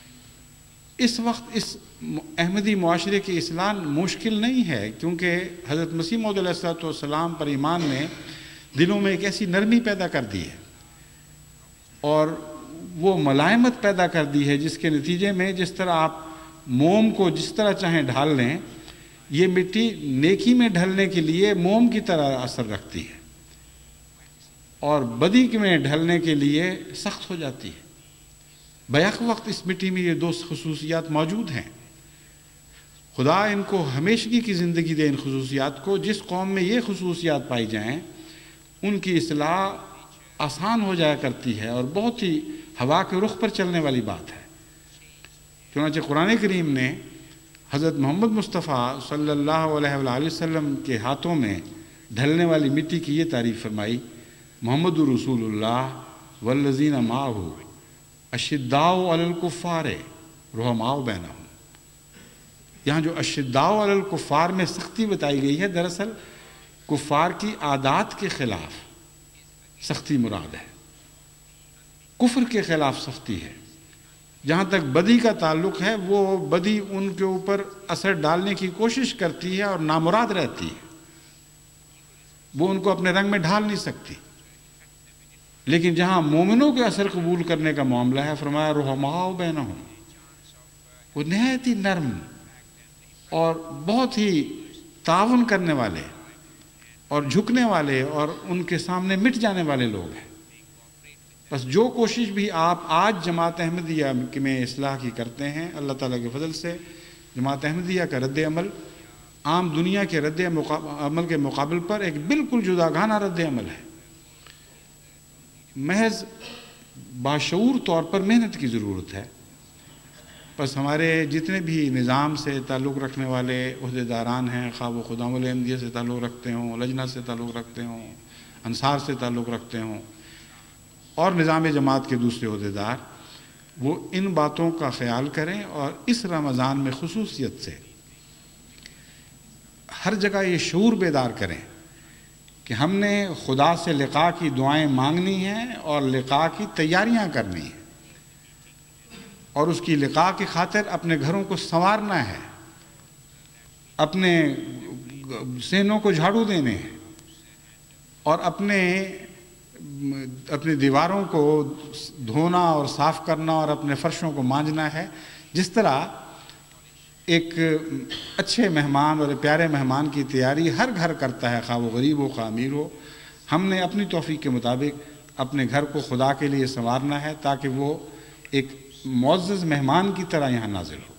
اس وقت اس احمدی معاشرے کی اصلاح مشکل نہیں ہے، کیونکہ حضرت مسیح موعود علیہ الصلوۃ والسلام پر ایمان نے دلوں میں ایک ایسی نرمی پیدا کر دی ہے اور وہ ملائمت پیدا کر دی ہے، جس کے نتیجے میں جس طرح آپ موم کو جس طرح چاہیں ڈھال لیں، یہ مٹی نیکی میں ڈھلنے کے لیے موم کی طرح اثر رکھتی ہے اور بدی میں ڈھلنے کے لیے سخت ہو جاتی ہے۔ بیک وقت اس مٹی میں یہ دو خصوصیات موجود ہیں۔ خدا ان کو ہمیشگی کی زندگی دے ان خصوصیات کو۔ جس قوم میں یہ خصوصیات پائی جائیں ان کی اصلاح آسان ہو جایا کرتی ہے اور بہت ہی ہوا کے رخ پر چلنے والی بات ہے۔ چنانچہ قرآن کریم نے حضرت محمد مصطفیٰ صلی اللہ علیہ وآلہ وسلم کے ہاتھوں میں ڈھلنے والی مٹی کی یہ تعریف فرمائی، محمد رسول اللہ والذین معہ اشداء علی الکفار رحماء بینہم۔ یہاں جو اشداء علی الکفار میں سختی بتائی گئی ہے، دراصل کفار کی عادات کے خلاف سختی مراد ہے، کفر کے خلاف سختی ہے۔ جہاں تک بدی کا تعلق ہے، وہ بدی ان کے اوپر اثر ڈالنے کی کوشش کرتی ہے اور نامراد رہتی ہے، وہ ان کو اپنے رنگ میں ڈھال نہیں سکتی۔ لیکن جہاں مومنوں کے اثر قبول کرنے کا معاملہ ہے، فرمایا رحماء بینہم، وہ نہایت ہی نرم اور بہت ہی تعاون کرنے والے اور جھکنے والے اور ان کے سامنے مٹ جانے والے لوگ ہیں۔ بس جو کوشش بھی آپ آج جماعت احمدیہ میں اصلاح کی کرتے ہیں، اللہ تعالیٰ کے فضل سے جماعت احمدیہ کا رد عمل عام دنیا کے رد عمل کے مقابل پر ایک بالکل جداگانہ رد عمل ہے۔ محض باشعور طور پر محنت کی ضرورت ہے۔ بس ہمارے جتنے بھی نظام سے تعلق رکھنے والے عہدیداران ہیں، خواہ وہ خدام الاحمدیہ سے تعلق رکھتے ہوں، لجنہ سے تعلق رکھتے ہوں، انصار سے تعلق رکھتے ہوں اور نظام جماعت کے دوسرے عہدیدار، وہ ان باتوں کا خیال کریں اور اس رمضان میں خصوصیت سے ہر جگہ یہ شعور بیدار کریں کہ ہم نے خدا سے لقاء کی دعائیں مانگنی ہیں اور لقاء کی تیاریاں کرنی ہیں اور اس کی لقاء کی خاطر اپنے گھروں کو سنوارنا ہے، اپنے سینوں کو جھاڑو دینے ہیں اور اپنے اپنی دیواروں کو دھونا اور صاف کرنا اور اپنے فرشوں کو مانجنا ہے۔ جس طرح ایک اچھے مہمان اور پیارے مہمان کی تیاری ہر گھر کرتا ہے، خواہ وہ غریب ہو خواہ امیر ہو، ہم نے اپنی توفیق کے مطابق اپنے گھر کو خدا کے لیے سنوارنا ہے تاکہ وہ ایک معزز مہمان کی طرح یہاں نازل ہو۔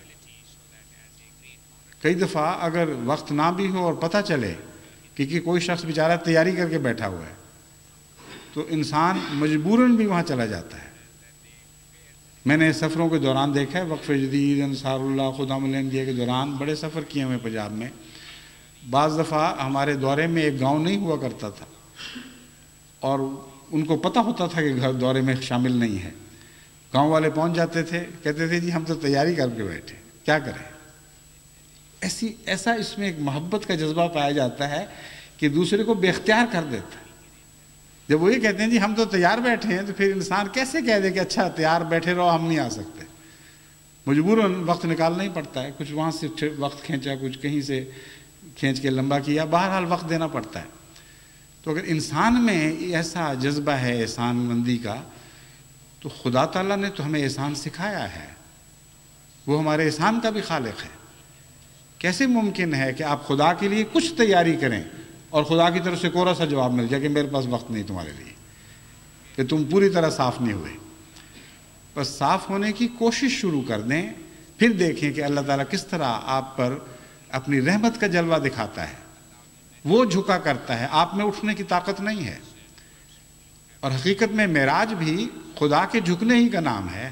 کئی دفعہ اگر وقت نہ بھی ہو اور پتہ چلے کہ کوئی شخص بیچارہ تیاری کر کے بیٹھا ہوا ہے تو انسان مجبوراً بھی وہاں چلا جاتا ہے۔ میں نے سفروں کے دوران دیکھا ہے، وقف جدید، انصار اللہ، خدام الاحمدیہ کے دوران بڑے سفر کیے ہوئے پنجاب میں۔ بعض دفعہ ہمارے دورے میں ایک گاؤں نہیں ہوا کرتا تھا اور ان کو پتہ ہوتا تھا کہ گھر دورے میں شامل نہیں ہے۔ گاؤں والے پہنچ جاتے تھے، کہتے تھے جی ہم تو تیاری کر کے بیٹھے، کیا کریں۔ ایسی ایسا اس میں ایک محبت کا جذبہ پایا جاتا ہے کہ دوسرے کو بے اختیار کر دیتا ہے۔ جب وہ یہ کہتے ہیں جی ہم تو تیار بیٹھے ہیں، تو پھر انسان کیسے کہہ دے کہ اچھا تیار بیٹھے رہو، ہم نہیں آ سکتے۔ مجبوراً وقت نکالنا ہی پڑتا ہے، کچھ وہاں سے وقت کھینچا، کچھ کہیں سے کھینچ کے لمبا کیا، بہرحال وقت دینا پڑتا ہے۔ تو اگر انسان میں ایسا جذبہ ہے احسان مندی کا، تو خدا تعالیٰ نے تو ہمیں احسان سکھایا ہے، وہ ہمارے احسان کا بھی خالق ہے۔ کیسے ممکن ہے کہ آپ خدا کے لیے کچھ تیاری کریں اور خدا کی طرف سے کوڑا سا جواب مل جائے کہ میرے پاس وقت نہیں تمہارے لیے، کہ تم پوری طرح صاف نہیں ہوئے۔ بس صاف ہونے کی کوشش شروع کر دیں، پھر دیکھیں کہ اللہ تعالیٰ کس طرح آپ پر اپنی رحمت کا جلوہ دکھاتا ہے۔ وہ جھکا کرتا ہے، آپ میں اٹھنے کی طاقت نہیں ہے۔ اور حقیقت میں معراج بھی خدا کے جھکنے ہی کا نام ہے،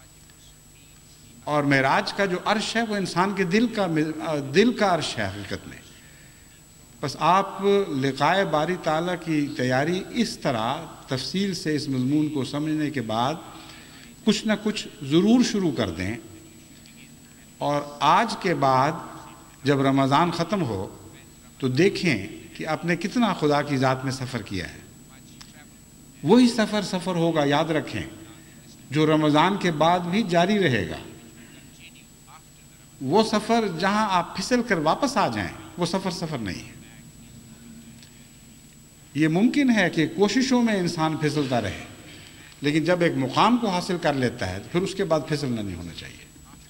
اور معراج کا جو عرش ہے وہ انسان کے دل کا دل کا عرش ہے حقیقت میں۔ بس آپ لقائے باری تعالیٰ کی تیاری اس طرح تفصیل سے اس مضمون کو سمجھنے کے بعد کچھ نہ کچھ ضرور شروع کر دیں، اور آج کے بعد جب رمضان ختم ہو تو دیکھیں کہ آپ نے کتنا خدا کی ذات میں سفر کیا ہے۔ وہی سفر سفر ہوگا، یاد رکھیں، جو رمضان کے بعد بھی جاری رہے گا۔ وہ سفر جہاں آپ پھسل کر واپس آ جائیں وہ سفر سفر نہیں ہے۔ یہ ممکن ہے کہ کوششوں میں انسان پھسلتا رہے، لیکن جب ایک مقام کو حاصل کر لیتا ہے تو پھر اس کے بعد پھسلنا نہیں ہونا چاہیے۔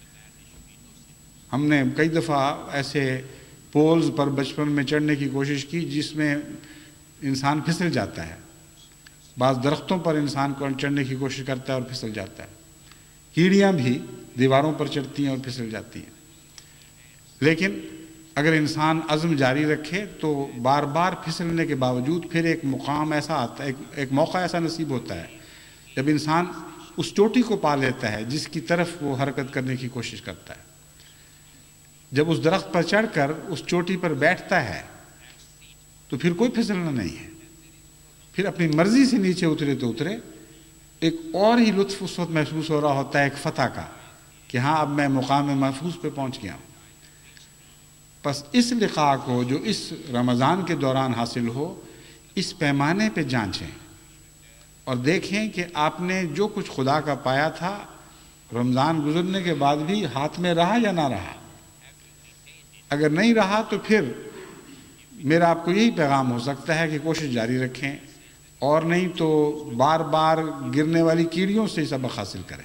ہم نے کئی دفعہ ایسے پولز پر بچپن میں چڑھنے کی کوشش کی جس میں انسان پھسل جاتا ہے، بعض درختوں پر انسان کو چڑھنے کی کوشش کرتا ہے اور پھسل جاتا ہے، کیڑیاں بھی دیواروں پر چڑھتی ہیں اور پھسل جاتی ہیں، لیکن اگر انسان عزم جاری رکھے تو بار بار پھسلنے کے باوجود پھر ایک مقام ایسا آتا ہے، ایک, ایک موقع ایسا نصیب ہوتا ہے جب انسان اس چوٹی کو پا لیتا ہے جس کی طرف وہ حرکت کرنے کی کوشش کرتا ہے۔ جب اس درخت پر چڑھ کر اس چوٹی پر بیٹھتا ہے تو پھر کوئی پھسلنا نہیں ہے، پھر اپنی مرضی سے نیچے اترے تو اترے، ایک اور ہی لطف اس وقت محسوس ہو رہا ہوتا ہے ایک فتح کا کہ ہاں اب میں مقام محفوظ پہ پہنچ گیا ہوں۔ پس اس لقاء کو جو اس رمضان کے دوران حاصل ہو، اس پیمانے پہ جانچیں اور دیکھیں کہ آپ نے جو کچھ خدا کا پایا تھا رمضان گزرنے کے بعد بھی ہاتھ میں رہا یا نہ رہا۔ اگر نہیں رہا تو پھر میرا آپ کو یہی پیغام ہو سکتا ہے کہ کوشش جاری رکھیں، اور نہیں تو بار بار گرنے والی کیڑیوں سے سبق حاصل کریں۔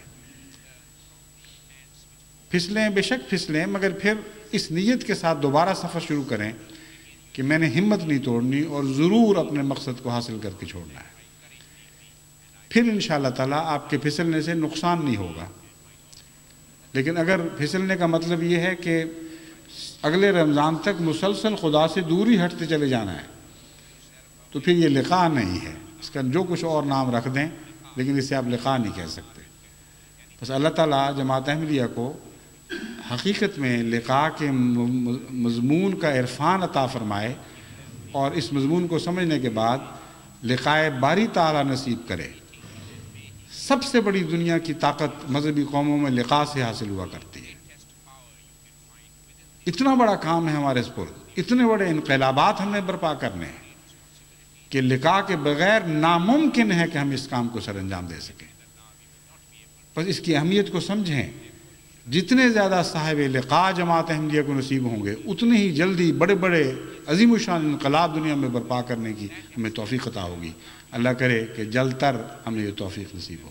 پھسلیں بے شک پھسلیں، مگر پھر اس نیت کے ساتھ دوبارہ سفر شروع کریں کہ میں نے ہمت نہیں توڑنی اور ضرور اپنے مقصد کو حاصل کر کے چھوڑنا ہے۔ پھر انشاءاللہ تعالیٰ آپ کے پھسلنے سے نقصان نہیں ہوگا۔ لیکن اگر پھسلنے کا مطلب یہ ہے کہ اگلے رمضان تک مسلسل خدا سے دور ہی ہٹتے چلے جانا ہے تو پھر یہ لقاء نہیں ہے، اس کا جو کچھ اور نام رکھ دیں لیکن اسے آپ لقاء نہیں کہہ سکتے۔ بس اللہ تعالیٰ جماعت احمدیہ کو حقیقت میں لقاء کے مضمون کا عرفان عطا فرمائے اور اس مضمون کو سمجھنے کے بعد لقاء باری تعالیٰ نصیب کرے۔ سب سے بڑی دنیا کی طاقت مذہبی قوموں میں لقاء سے حاصل ہوا کرتی ہے۔ اتنا بڑا کام ہے ہمارے سپرد، اتنے بڑے انقلابات ہمیں برپا کرنے ہیں کہ لقاء کے بغیر ناممکن ہے کہ ہم اس کام کو سر انجام دے سکیں۔ بس اس کی اہمیت کو سمجھیں، جتنے زیادہ صاحب لقاء جماعت احمدیہ کو نصیب ہوں گے اتنے ہی جلدی بڑے بڑے عظیم الشان انقلاب دنیا میں برپا کرنے کی ہمیں توفیق عطا ہوگی۔ اللہ کرے کہ جلد تر ہمیں یہ توفیق نصیب ہو۔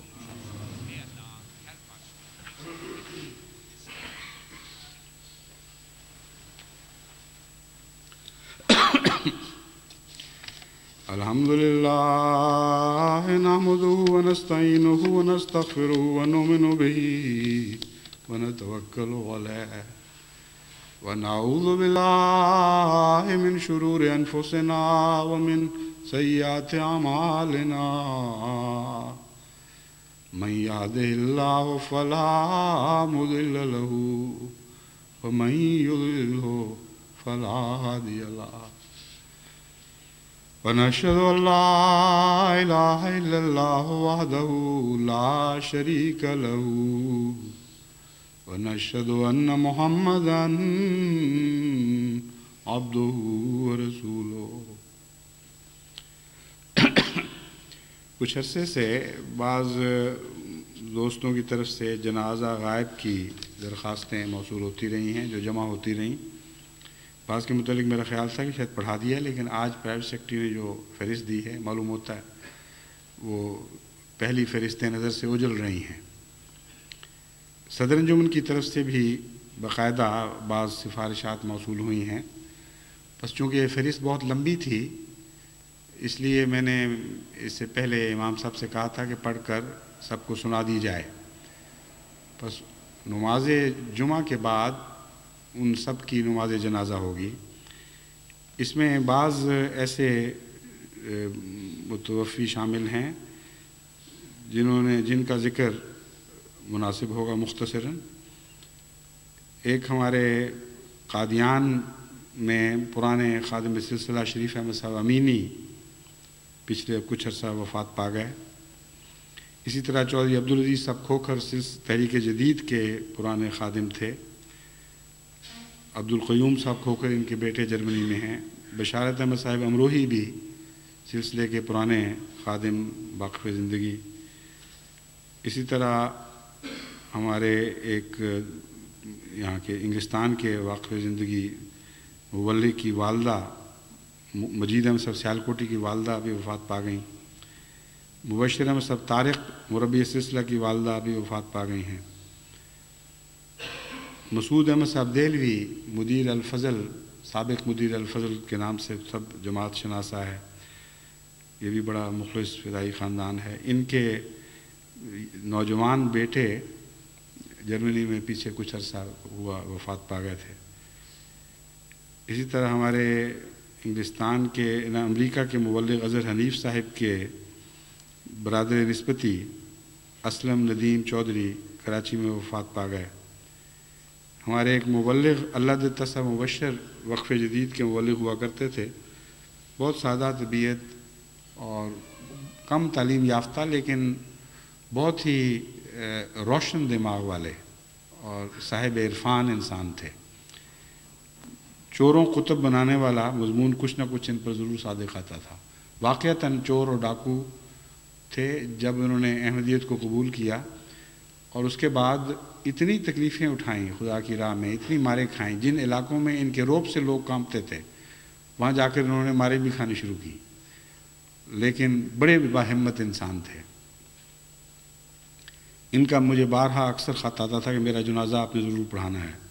الحمد للہ نحمدہ ونستعینہ ونستغفرہ ونؤمن بہ ونتوکل علیہ ونعوذ باللہ من شرور انفسنا ومن سیئات اعمالنا من یہدہ اللہ فلا مضل لہ ومن یضللہ فلا ہادی لہ ونشهد أن لا إله إلا الله وحده لا شريك له ونشهد أن محمدا عبده ورسوله۔ کچھ عرصے سے بعض دوستوں کی طرف سے جنازہ غائب کی درخواستیں موصول ہوتی رہی ہیں جو جمع ہوتی رہیں۔ بعض کے متعلق میرا خیال تھا کہ شاید پڑھا دیا ہے، لیکن آج پرائیویٹ سیکرٹری نے جو فہرست دی ہے معلوم ہوتا ہے وہ پہلی فہرست نظر سے اوجھل رہی ہیں۔ صدر انجمن کی طرف سے بھی باقاعدہ بعض سفارشات موصول ہوئی ہیں، بس چونکہ یہ فہرست بہت لمبی تھی اس لیے میں نے اس سے پہلے امام صاحب سے کہا تھا کہ پڑھ کر سب کو سنا دی جائے۔ بس نماز جمعہ کے بعد ان سب کی نماز جنازہ ہوگی۔ اس میں بعض ایسے متوفی شامل ہیں جنہوں نے جن کا ذکر مناسب ہوگا مختصراً۔ ایک ہمارے قادیان میں پرانے خادم سلسلہ شریف احمد صاحب امینی پچھلے کچھ عرصہ وفات پا گئے۔ اسی طرح چودھری عبدالعزیز صاحب کھوکھر تحریک جدید کے پرانے خادم تھے۔ عبدالقیوم صاحب کھوکھر ان کے بیٹے جرمنی میں ہیں۔ بشارت احمد صاحب امروہی بھی سلسلے کے پرانے خادم واقف زندگی۔ اسی طرح ہمارے ایک یہاں کے انگلستان کے واقع زندگی مبلغ کی والدہ مجید احمد صاحب سیالکوٹی کی والدہ بھی وفات پا گئیں. مبشر احمد صاحب طارق مربی سلسلہ کی والدہ بھی وفات پا گئی ہیں. مسعود احمد صاحب دہلوی مدیر الفضل، سابق مدیر الفضل کے نام سے سب جماعت شناسا ہے، یہ بھی بڑا مخلص فدائی خاندان ہے. ان کے نوجوان بیٹے جرمنی میں پیچھے کچھ عرصہ ہوا وفات پا گئے تھے. اسی طرح ہمارے انگلستان کے امریکہ کے مبلغ اظہر حنیف صاحب کے برادر نسبتی اسلم ندیم چودھری کراچی میں وفات پا گئے. ہمارے ایک مبلغ اللہ دتا صاحب مبشر وقف جدید کے مبلغ ہوا کرتے تھے، بہت سادہ طبیعت اور کم تعلیم یافتہ لیکن بہت ہی روشن دماغ والے اور صاحب عرفان انسان تھے. چوروں قطب بنانے والا مضمون کچھ نہ کچھ ان پر ضرور صادق آتا تھا. واقعتاً چور اور ڈاکو تھے. جب انہوں نے احمدیت کو قبول کیا اور اس کے بعد اتنی تکلیفیں اٹھائیں خدا کی راہ میں، اتنی مارے کھائیں، جن علاقوں میں ان کے روب سے لوگ کانپتے تھے وہاں جا کر انہوں نے مارے بھی کھانی شروع کی، لیکن بڑے باہمت انسان تھے. ان کا مجھے بارہا اکثر خط آتا تھا کہ میرا جنازہ آپ نے ضرور پڑھانا ہے.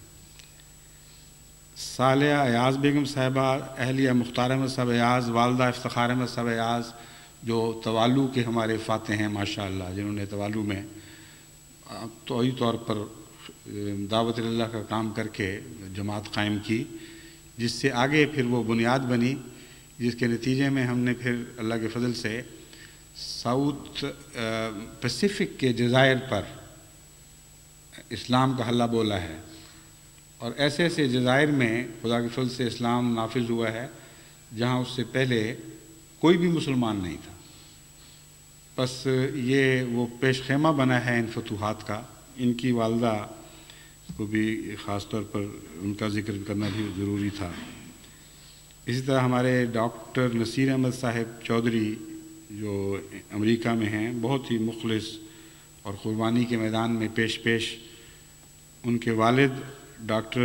صالحہ ایاز بیگم صاحبہ اہلیہ مختار احمد صاحب ایاز، والدہ افتخار احمد صاحب ایاز جو توالو کے ہمارے فاتح ہیں ماشاءاللہ، جنہوں نے توالو میں توئی طور پر دعوت اللہ کا کام کر کے جماعت قائم کی، جس سے آگے پھر وہ بنیاد بنی، جس کے نتیجے میں ہم نے پھر اللہ کے فضل سے ساؤتھ پیسیفک کے جزائر پر اسلام کا حلہ بولا ہے، اور ایسے ایسے جزائر میں خدا کے فضل سے اسلام نافذ ہوا ہے جہاں اس سے پہلے کوئی بھی مسلمان نہیں تھا. بس یہ وہ پیش خیمہ بنا ہے ان فتوحات کا. ان کی والدہ کو بھی خاص طور پر ان کا ذکر کرنا بھی ضروری تھا. اسی طرح ہمارے ڈاکٹر نصیر احمد صاحب چودھری جو امریکہ میں ہیں، بہت ہی مخلص اور قربانی کے میدان میں پیش پیش. ان کے والد ڈاکٹر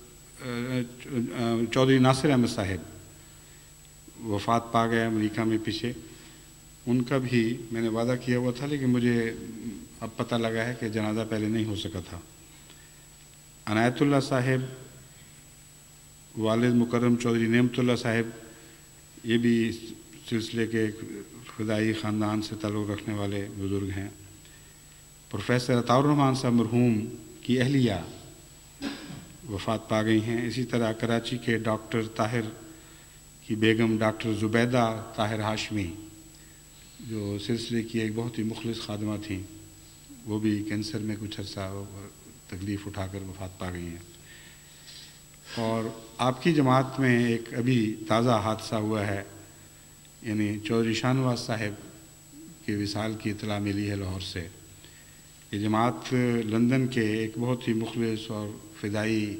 چودھری ناصر احمد صاحب وفات پا گئے امریکہ میں پیچھے. ان کا بھی میں نے وعدہ کیا ہوا تھا لیکن مجھے اب پتہ لگا ہے کہ جنازہ پہلے نہیں ہو سکا تھا. عنایت اللہ صاحب والد مکرم چودھری نعمت اللہ صاحب، یہ بھی سلسلے کے ایک فدائی خاندان سے تعلق رکھنے والے بزرگ ہیں. پروفیسر عطاء الرحمن صاحب مرحوم کی اہلیہ وفات پا گئی ہیں. اسی طرح کراچی کے ڈاکٹر طاہر کی بیگم ڈاکٹر زبیدہ طاہر ہاشمی جو سلسلے کی ایک بہت ہی مخلص خادمہ تھیں، وہ بھی کینسر میں کچھ عرصہ تکلیف اٹھا کر وفات پا گئی ہیں. اور آپ کی جماعت میں ایک ابھی تازہ حادثہ ہوا ہے، یعنی چودھری شاہ نواز صاحب کے وصال کی اطلاع ملی ہے لاہور سے. یہ جماعت لندن کے ایک بہت ہی مخلص اور فدائی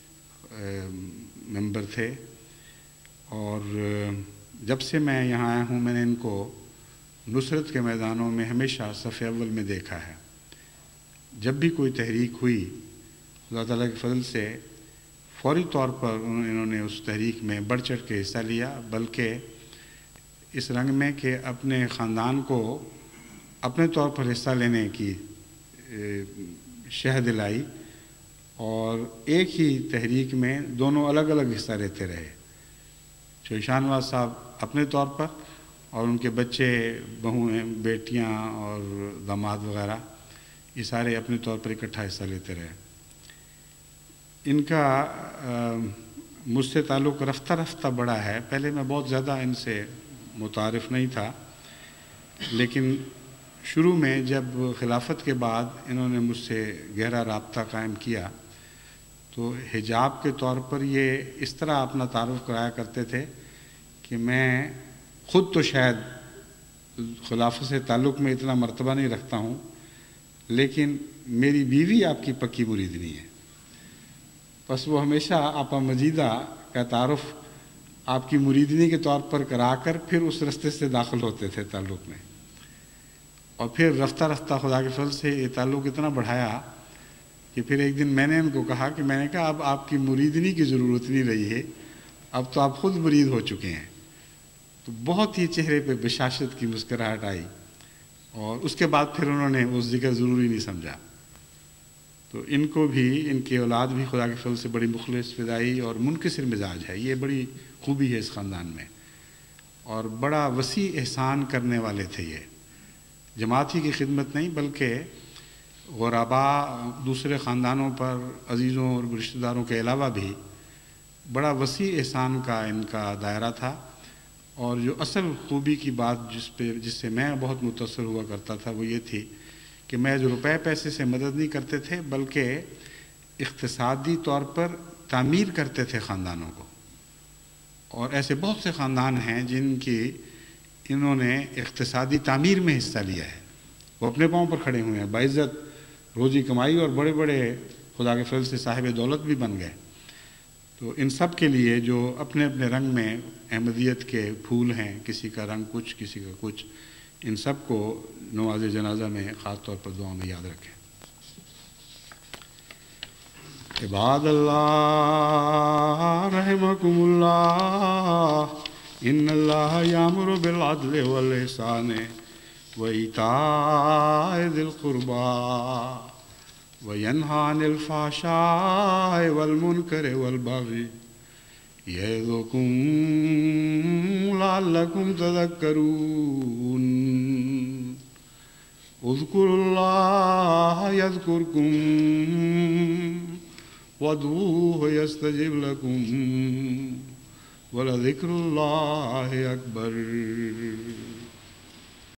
ممبر تھے، اور جب سے میں یہاں آیا ہوں میں نے ان کو نصرت کے میدانوں میں ہمیشہ صف اول میں دیکھا ہے. جب بھی کوئی تحریک ہوئی اللہ تعالیٰ کے فضل سے فوری طور پر انہوں نے اس تحریک میں بڑھ چڑھ کے حصہ لیا، بلکہ اس رنگ میں کہ اپنے خاندان کو اپنے طور پر حصہ لینے کی شہ دلائی، اور ایک ہی تحریک میں دونوں الگ الگ حصہ لیتے رہے. چودھری شاہ نواز صاحب اپنے طور پر اور ان کے بچے، بہویں، بیٹیاں اور داماد وغیرہ یہ سارے اپنے طور پر اکٹھا حصہ لیتے رہے. ان کا مجھ سے تعلق رفتہ رفتہ بڑا ہے. پہلے میں بہت زیادہ ان سے متعارف نہیں تھا، لیکن شروع میں جب خلافت کے بعد انہوں نے مجھ سے گہرا رابطہ قائم کیا تو حجاب کے طور پر یہ اس طرح اپنا تعارف کرایا کرتے تھے کہ میں خود تو شاید خلافت سے تعلق میں اتنا مرتبہ نہیں رکھتا ہوں، لیکن میری بیوی آپ کی پکی مریدنی ہے. بس وہ ہمیشہ آپا مجیدہ کا تعارف آپ کی مریدنی کے طور پر کرا کر پھر اس رستے سے داخل ہوتے تھے تعلق میں، اور پھر رفتہ رفتہ خدا کے فضل سے یہ تعلق اتنا بڑھایا کہ پھر ایک دن میں نے ان کو کہا کہ میں نے کہا اب آپ کی مریدنی کی ضرورت نہیں رہی ہے، اب تو آپ خود مرید ہو چکے ہیں۔ تو بہت ہی چہرے پہ بشاشت کی مسکراہٹ آئی، اور اس کے بعد پھر انہوں نے وہ ذکر ضروری نہیں سمجھا۔ تو ان کو بھی، ان کی اولاد بھی خدا کے فضل سے بڑی مخلص، فدائی اور منکسر مزاج ہے، یہ بڑی خوبی ہے اس خاندان میں، اور بڑا وسیع احسان کرنے والے تھے۔ یہ جماعتی کی خدمت نہیں بلکہ غرباء، دوسرے خاندانوں پر، عزیزوں اور رشتہ داروں کے علاوہ بھی بڑا وسیع احسان کا ان کا دائرہ تھا۔ اور جو اصل خوبی کی بات جس پہ جس سے میں بہت متاثر ہوا کرتا تھا وہ یہ تھی کہ میں جو روپے پیسے سے مدد نہیں کرتے تھے بلکہ اقتصادی طور پر تعمیر کرتے تھے خاندانوں کو۔ اور ایسے بہت سے خاندان ہیں جن کی انہوں نے اقتصادی تعمیر میں حصہ لیا ہے، وہ اپنے پاؤں پر کھڑے ہوئے ہیں، باعزت روزی کمائی اور بڑے بڑے خدا کے فضل سے صاحب دولت بھی بن گئے۔ تو ان سب کے لیے جو اپنے اپنے رنگ میں احمدیت کے پھول ہیں، کسی کا رنگ کچھ، کسی کا کچھ، ان سب کو نماز جنازہ میں خاص طور پر دعا میں یاد رکھیں۔ عباد اللہ رحمکم اللہ، ان اللہ یامر بالعدل والاحسان وایتاء ذی القربی وینہی عن الفحشاء والمنکر والبغی یعظکم لعلکم تذکرون۔ اذکروا اللہ یذکرکم وادعوہ یستجب لکم ولذکر اللہ اکبر۔